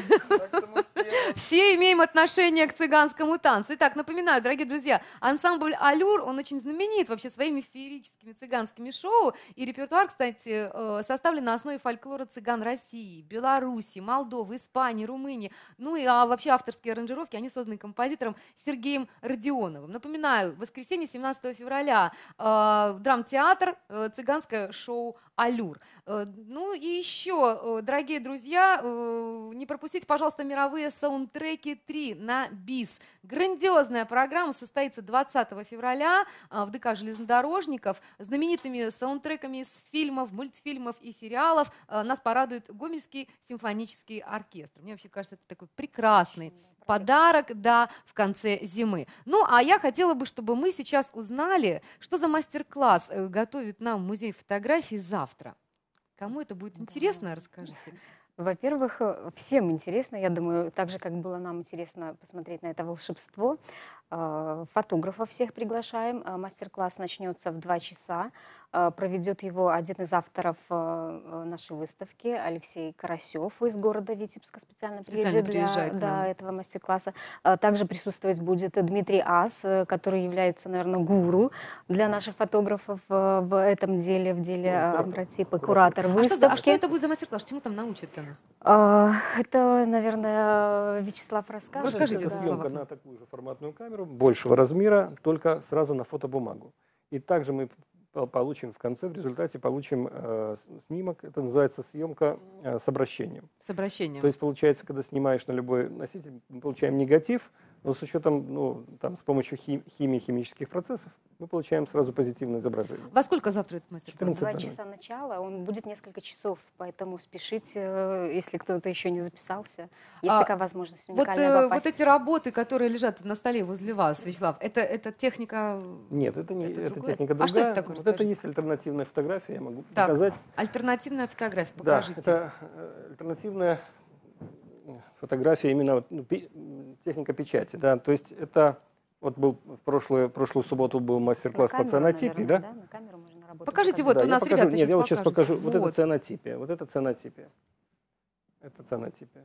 Все имеем отношение к цыганскому танцу. Итак, напоминаю, дорогие друзья, ансамбль «Аллюр», он очень знаменит вообще своими феерическими цыганскими шоу. И репертуар, кстати, э, составлен на основе фольклора цыган России, Беларуси, Молдовы, Испании, Румынии. Ну и а вообще авторские аранжировки, они созданы композитором Сергеем Родионовым. Напоминаю, в воскресенье, семнадцатого февраля, э, драмтеатр, э, цыганское шоу «Аллюр». Э, Ну и еще, э, дорогие друзья, э, не пропустите, пожалуйста, мировые саундтреки три на БИС. Грандиозная программа состоится двадцатого февраля э, в ДК железнодорожников. Знаменитыми саундтреками из фильмов, мультфильмов и сериалов э, нас порадует Гомельский симфонический оркестр. Мне вообще кажется, это такой прекрасный подарок, да, в конце зимы. Ну, а я хотела бы, чтобы мы сейчас узнали, что за мастер-класс э, готовит нам музей фотографий завтра. Кому это будет интересно, расскажите. Во-первых, э, всем интересно, я думаю, так же, как было нам интересно посмотреть на это волшебство. Э, Фотографов всех приглашаем. Э, Мастер-класс начнется в два часа. Э, Проведет его один из авторов э, э, нашей выставки, Алексей Карасев из города Витебска, специально, Специально приезжает для приезжает к да, нам. этого мастер-класса. Э, Также присутствовать будет Дмитрий Ас, э, который является, наверное, гуру для наших фотографов э, в этом деле, в деле э, Куратор. амбротипа, Куратор. куратор А что, за- выставки. а что это будет за мастер-класс? Чему там научат-то нас? А, Это, наверное, Вячеслав расскажет. Расскажите, Это вот, съемка Слава. на такую же форматную камеру, большего размера, только сразу на фотобумагу. И также мы по- получим в конце, в результате получим э, с- снимок. Это называется съемка э, с обращением. С обращением. То есть получается, когда снимаешь на любой носитель, мы получаем негатив, но с учетом, ну, там, с помощью хи- химии, химических процессов, мы получаем сразу позитивное изображение. Во сколько завтра этот мастер-класс? четырнадцать Два ноль ноль. часа начала, он будет несколько часов, поэтому спешите, э, если кто-то еще не записался. Есть А, такая возможность Вот, уникальная э, вот попасть. эти работы, которые лежат на столе возле вас, Вячеслав, это, это техника, Нет, это не Это это другое? техника А другая. что это такое, Вот это расскажите? есть альтернативная фотография, я могу Так, показать. альтернативная фотография, Да, покажите. это э, альтернативная фотография, именно вот, ну, пи- м, техника печати. Да, то есть это вот был в прошлую, прошлую субботу был На мастер-класс по камеру, цианотипии, наверное, да? На камеру можно работать. Покажите, показать. вот Да, у я нас покажу. ребята Нет, сейчас я вот сейчас покажут. покажу. Вот это Вот. цианотипия, вот это цианотипия. Это цианотипия.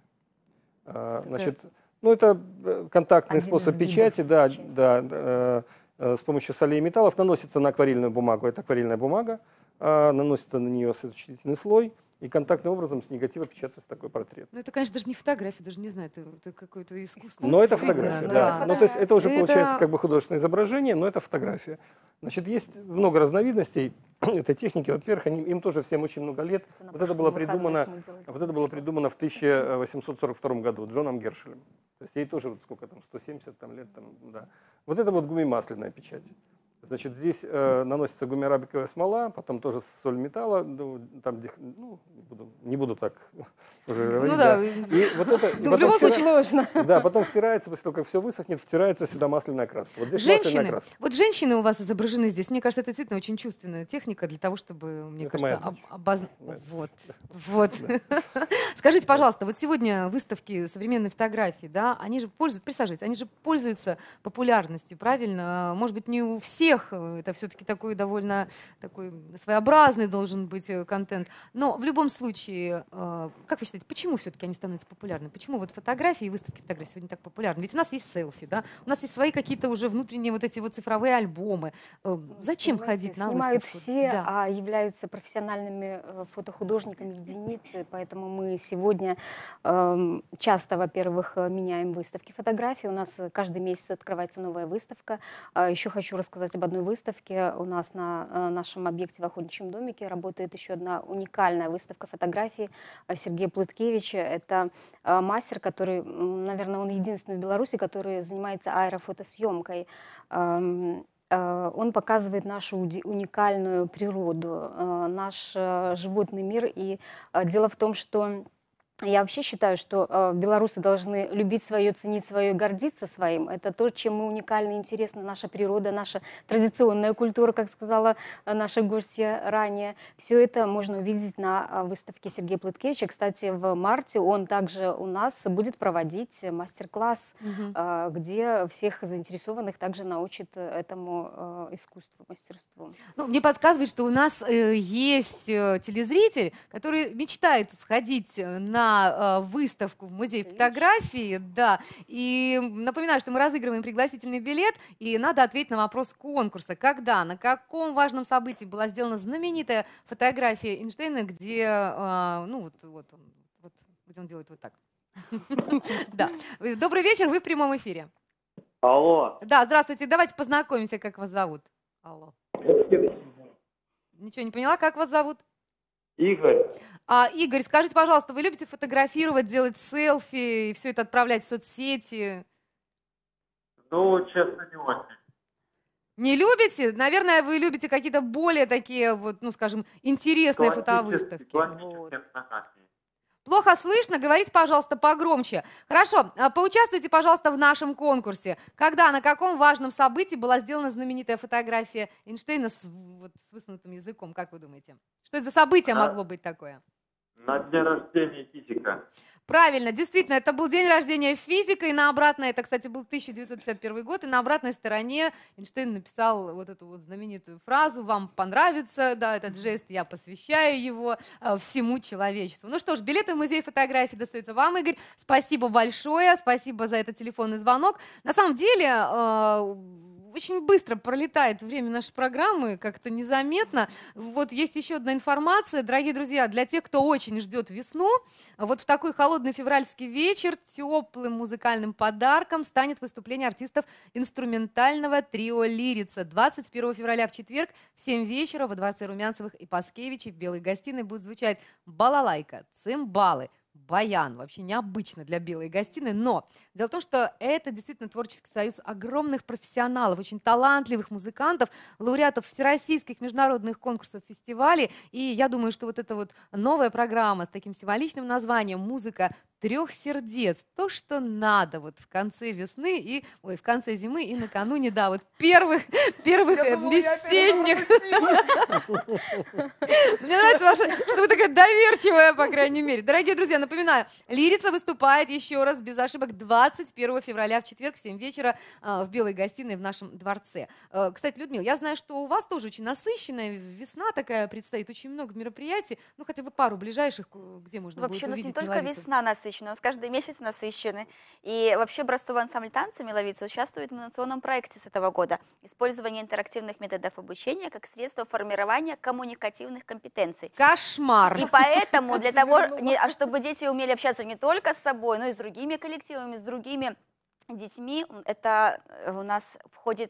А, Это- значит, ну это э, контактный Один способ из видов печати, да, печати. да, э, э, с помощью солей и металлов наносится на акварельную бумагу. Это акварельная бумага, а, наносится на нее светочувствительный слой, и контактным образом с негатива печатается такой портрет. Ну, это, конечно, даже не фотография, даже не знаю, это, это какое-то искусство. Но это действительно, фотография, да. да. Да. Ну, то есть это уже Это- получается как бы художественное изображение, но это фотография. Значит, есть много разновидностей этой техники. Во-первых, они, им тоже всем очень много лет. Это на Вот это прошлом было выходных придумано, мы делали вот это было придумано в тысяча восемьсот сорок втором году Джоном Гершелем. То есть ей тоже вот сколько там, сто семьдесят там, лет. Там, да. Вот это вот гумимасляная печать. Значит, здесь э, наносится гумиарабиковая смола, потом тоже соль металла, ну, там, ну, не буду, не буду так уже говорить. Ну да, да. И вот это, и ну, в потом любом втира- случае Сложно. Да, потом втирается, после того, как все высохнет, втирается сюда масляная краска. Вот здесь масляная женщины, краска. вот женщины у вас изображены здесь. Мне кажется, это действительно очень чувственная техника для того, чтобы, мне Это кажется, моя об- дочь. обозна- Моя Вот, вот. Скажите, пожалуйста, вот сегодня выставки современной фотографии, да, они же пользуются, присаживайтесь, они же пользуются популярностью, правильно? Может быть, не у всех, э, это все-таки такой довольно такой своеобразный должен быть э, контент. Но в любом случае, э, как вы считаете, почему все-таки они становятся популярны? Почему вот фотографии и выставки фотографий сегодня так популярны? Ведь у нас есть селфи, да, у нас есть свои какие-то уже внутренние вот эти вот цифровые альбомы. Э, Зачем Понимаете, ходить на снимают выставку? все, Да. а являются профессиональными э, фотохудожниками единицы, поэтому мы сегодня эм, часто, во-первых, э, меняем выставки фотографий. У нас э, каждый месяц открывается новая выставка. А еще хочу рассказать об одной выставке. У нас на э, нашем объекте в Охотничьем домике работает еще одна уникальная выставка фотографий э, Сергея Плыткевича. Это э, мастер, который, м, наверное, он единственный в Беларуси, который занимается аэрофотосъемкой. Эм, э, Он показывает нашу уди- уникальную природу, э, наш э, животный мир. И э, дело в том, что я вообще считаю, что э, белорусы должны любить свое, ценить свое и гордиться своим. Это то, чем мы уникальны и интересны. Наша природа, наша традиционная культура, как сказала э, наша гостья ранее. Все это можно увидеть на э, выставке Сергея Плыткевича. Кстати, в марте он также у нас будет проводить мастер-класс, Мгм. э, где всех заинтересованных также научит э, этому э, искусству, мастерству. Ну, мне подсказывает, что у нас э, есть э, телезритель, который мечтает сходить э, на э, выставку в музей фотографии, да. И напоминаю, что мы разыгрываем пригласительный билет, и надо ответить на вопрос конкурса. Когда, на каком важном событии была сделана знаменитая фотография Эйнштейна, где, э, ну вот, вот, он, вот, где он делает вот так. Да. Добрый вечер, вы в прямом эфире. Алло. Да, здравствуйте, давайте познакомимся, как вас зовут. Алло. Ничего не поняла, как вас зовут? Игорь. А, Игорь, скажите, пожалуйста, вы любите фотографировать, делать селфи и все это отправлять в соцсети? Ну, честно, не очень. Не любите? Наверное, вы любите какие-то более такие, вот, ну, скажем, интересные фотовыставки. Классические фотографии. Плохо слышно? Говорите, пожалуйста, погромче. Хорошо, а, поучаствуйте, пожалуйста, в нашем конкурсе. Когда, на каком важном событии была сделана знаменитая фотография Эйнштейна с, вот, с высунутым языком, как вы думаете? Что это за событие Да. могло быть такое? На дне рождения физика. Правильно, действительно, это был день рождения физика, и на обратной, это, кстати, был тысяча девятьсот пятьдесят первый год, и на обратной стороне Эйнштейн написал вот эту вот знаменитую фразу «Вам понравится, да, этот жест, я посвящаю его э, всему человечеству». Ну что ж, билеты в музей фотографий достаются вам, Игорь. Спасибо большое, спасибо за этот телефонный звонок. На самом деле, э, очень быстро пролетает время нашей программы, как-то незаметно. Вот есть еще одна информация, дорогие друзья, для тех, кто очень ждет весну, вот в такой холодный февральский вечер теплым музыкальным подарком станет выступление артистов инструментального трио «Лирица». двадцать первого февраля в четверг в семь вечера во дворце Румянцевых и Паскевичей в Белой гостиной будет звучать балалайка, цимбалы, баян. Вообще необычно для Белой гостиной, но дело в том, что это действительно творческий союз огромных профессионалов, очень талантливых музыкантов, лауреатов всероссийских международных конкурсов, фестивалей. И я думаю, что вот эта вот новая программа с таким символичным названием «Музыка трех сердец», то, что надо вот в конце весны и, ой, в конце зимы и накануне, да, вот первых, первых Я э, думала, я весенних. Мне нравится ваше, что вы такая доверчивая, по крайней мере. Дорогие друзья, напоминаю, «Лирица» выступает еще раз без ошибок двадцать первого февраля в четверг в семь вечера э, в Белой гостиной в нашем дворце. Э, Кстати, Людмила, я знаю, что у вас тоже очень насыщенная весна такая предстоит, очень много мероприятий, ну хотя бы пару ближайших, к- где можно Вообще, у будет нас не увидеть только «Миловицу». весна насыщена, у нас каждый месяц насыщенный. И вообще образцовый ансамбль танца «Миловица» участвует в инновационном проекте с этого года. Использование интерактивных методов обучения как средство формирования коммуникативных компетенций. Кошмар! И поэтому для того, не- а чтобы дети умели общаться не только с собой, но и с другими коллективами, с другими детьми, это э, у нас входит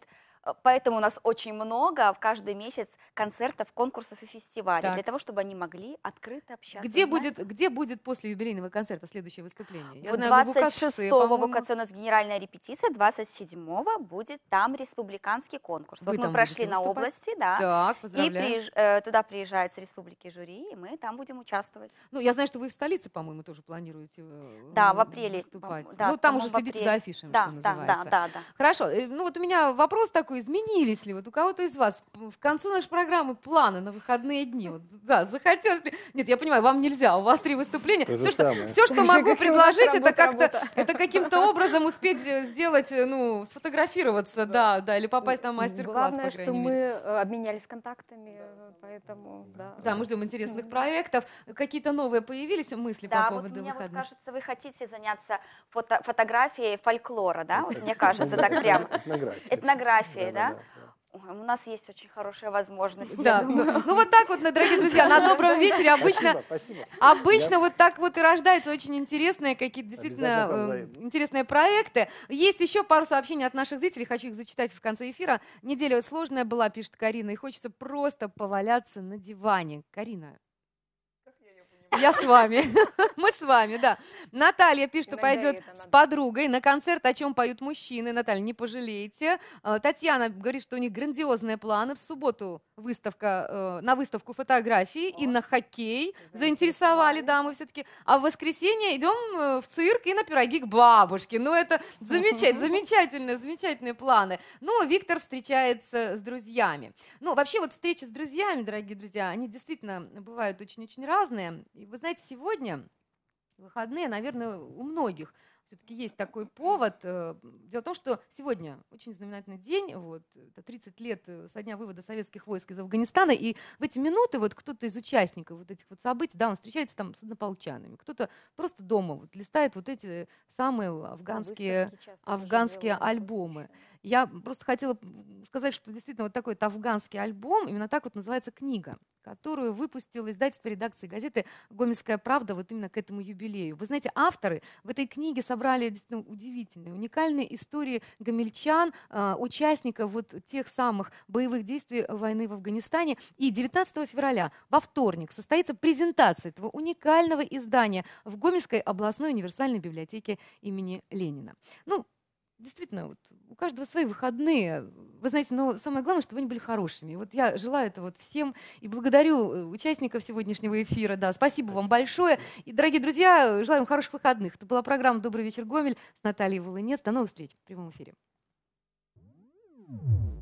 Э, Поэтому у нас очень много в каждый месяц концертов, конкурсов и фестивалей, Так. для того, чтобы они могли открыто общаться. Где знать. будет, где будет после юбилейного концерта следующее выступление? Я В знаю, вы в двадцать УКЦ, шестого в по-моему. УКЦ у нас генеральная репетиция, двадцать седьмого будет там республиканский конкурс. Вы Вот там мы прошли будете на выступать? области, да, Так, и поздравляю. приезж- э, туда приезжает с республики жюри, и мы там будем участвовать. Ну, я знаю, что вы в столице, по-моему, тоже планируете э, Да, в э, апреле, выступать. по- да, Ну, там уже по-моему, в следите за апреле. афишами, Да, что да, называется. да, да, да. Хорошо. э, Ну, вот у меня вопрос такой. Изменились ли вот у кого-то из вас п- в концу нашей программы планы на выходные дни? Вот, да, захотелось ли? Нет, я понимаю, вам нельзя, у вас три выступления. То же Все, что, самое. все, что Так же, могу как и у нас предложить, это работа, как-то, работа. это каким-то образом успеть э, сделать, э, ну, сфотографироваться, да, да, или попасть на мастер-класс, Главное, по что крайней мы мере. э, обменялись контактами, э, поэтому, да. Да, мы ждем интересных Мгм. проектов. Какие-то новые появились мысли Да, по вот поводу мне вот выходных? кажется, вы хотите заняться фото- фотографией фольклора, да? Вот Это- мне кажется, это- так прям. Этнография. Этнографией, да? Да-да-да, да. Ой, У нас есть очень хорошая возможность, я Да, думаю. ну, ну вот так вот, дорогие друзья, на добром вечере обычно, Спасибо, спасибо. обычно Я- вот так вот и рождаются очень интересные какие-то действительно Обязательно к вам э, заеду. интересные проекты. Есть еще пару сообщений от наших зрителей, хочу их зачитать в конце эфира. Неделя сложная была, пишет Карина, и хочется просто поваляться на диване. Карина. Я с вами. Мы с вами, да. Наталья пишет, что Иногда пойдет это с надо. подругой на концерт, о чем поют мужчины. Наталья, не пожалеете. Э, Татьяна говорит, что у них грандиозные планы. В субботу выставка, э, на выставку фотографий и на хоккей. Заинтересовали, да, мы все-таки. А в воскресенье идем э, в цирк и на пироги к бабушке. Ну, это замечательно, замечательные, замечательные планы. Ну, Виктор встречается с друзьями. Ну, вообще, вот встречи с друзьями, дорогие друзья, они действительно бывают очень-очень разные. И вы знаете, сегодня выходные, наверное, у многих все-таки есть такой повод. Э, Дело в том, что сегодня очень знаменательный день, вот, это тридцать лет э, со дня вывода советских войск из Афганистана, и в эти минуты вот кто-то из участников вот этих вот событий, да, он встречается там с однополчанами, кто-то просто дома вот листает вот эти самые афганские, афганские альбомы. Я просто хотела сказать, что действительно вот такой вот афганский альбом, именно так вот называется книга, которую выпустила издательство редакции газеты «Гомельская правда» вот именно к этому юбилею. Вы знаете, авторы в этой книге собрали действительно удивительные, уникальные истории гомельчан, э, участников вот тех самых боевых действий войны в Афганистане. И девятнадцатого февраля, во вторник, состоится презентация этого уникального издания в Гомельской областной универсальной библиотеке имени Ленина. Ну, действительно, вот у каждого свои выходные. Вы знаете, но самое главное, чтобы они были хорошими. И вот я желаю это вот всем и благодарю э, участников сегодняшнего эфира. Да, спасибо вам большое. И, дорогие друзья, желаю вам хороших выходных. Это была программа «Добрый вечер, Гомель» с Натальей Волынец. До новых встреч в прямом эфире.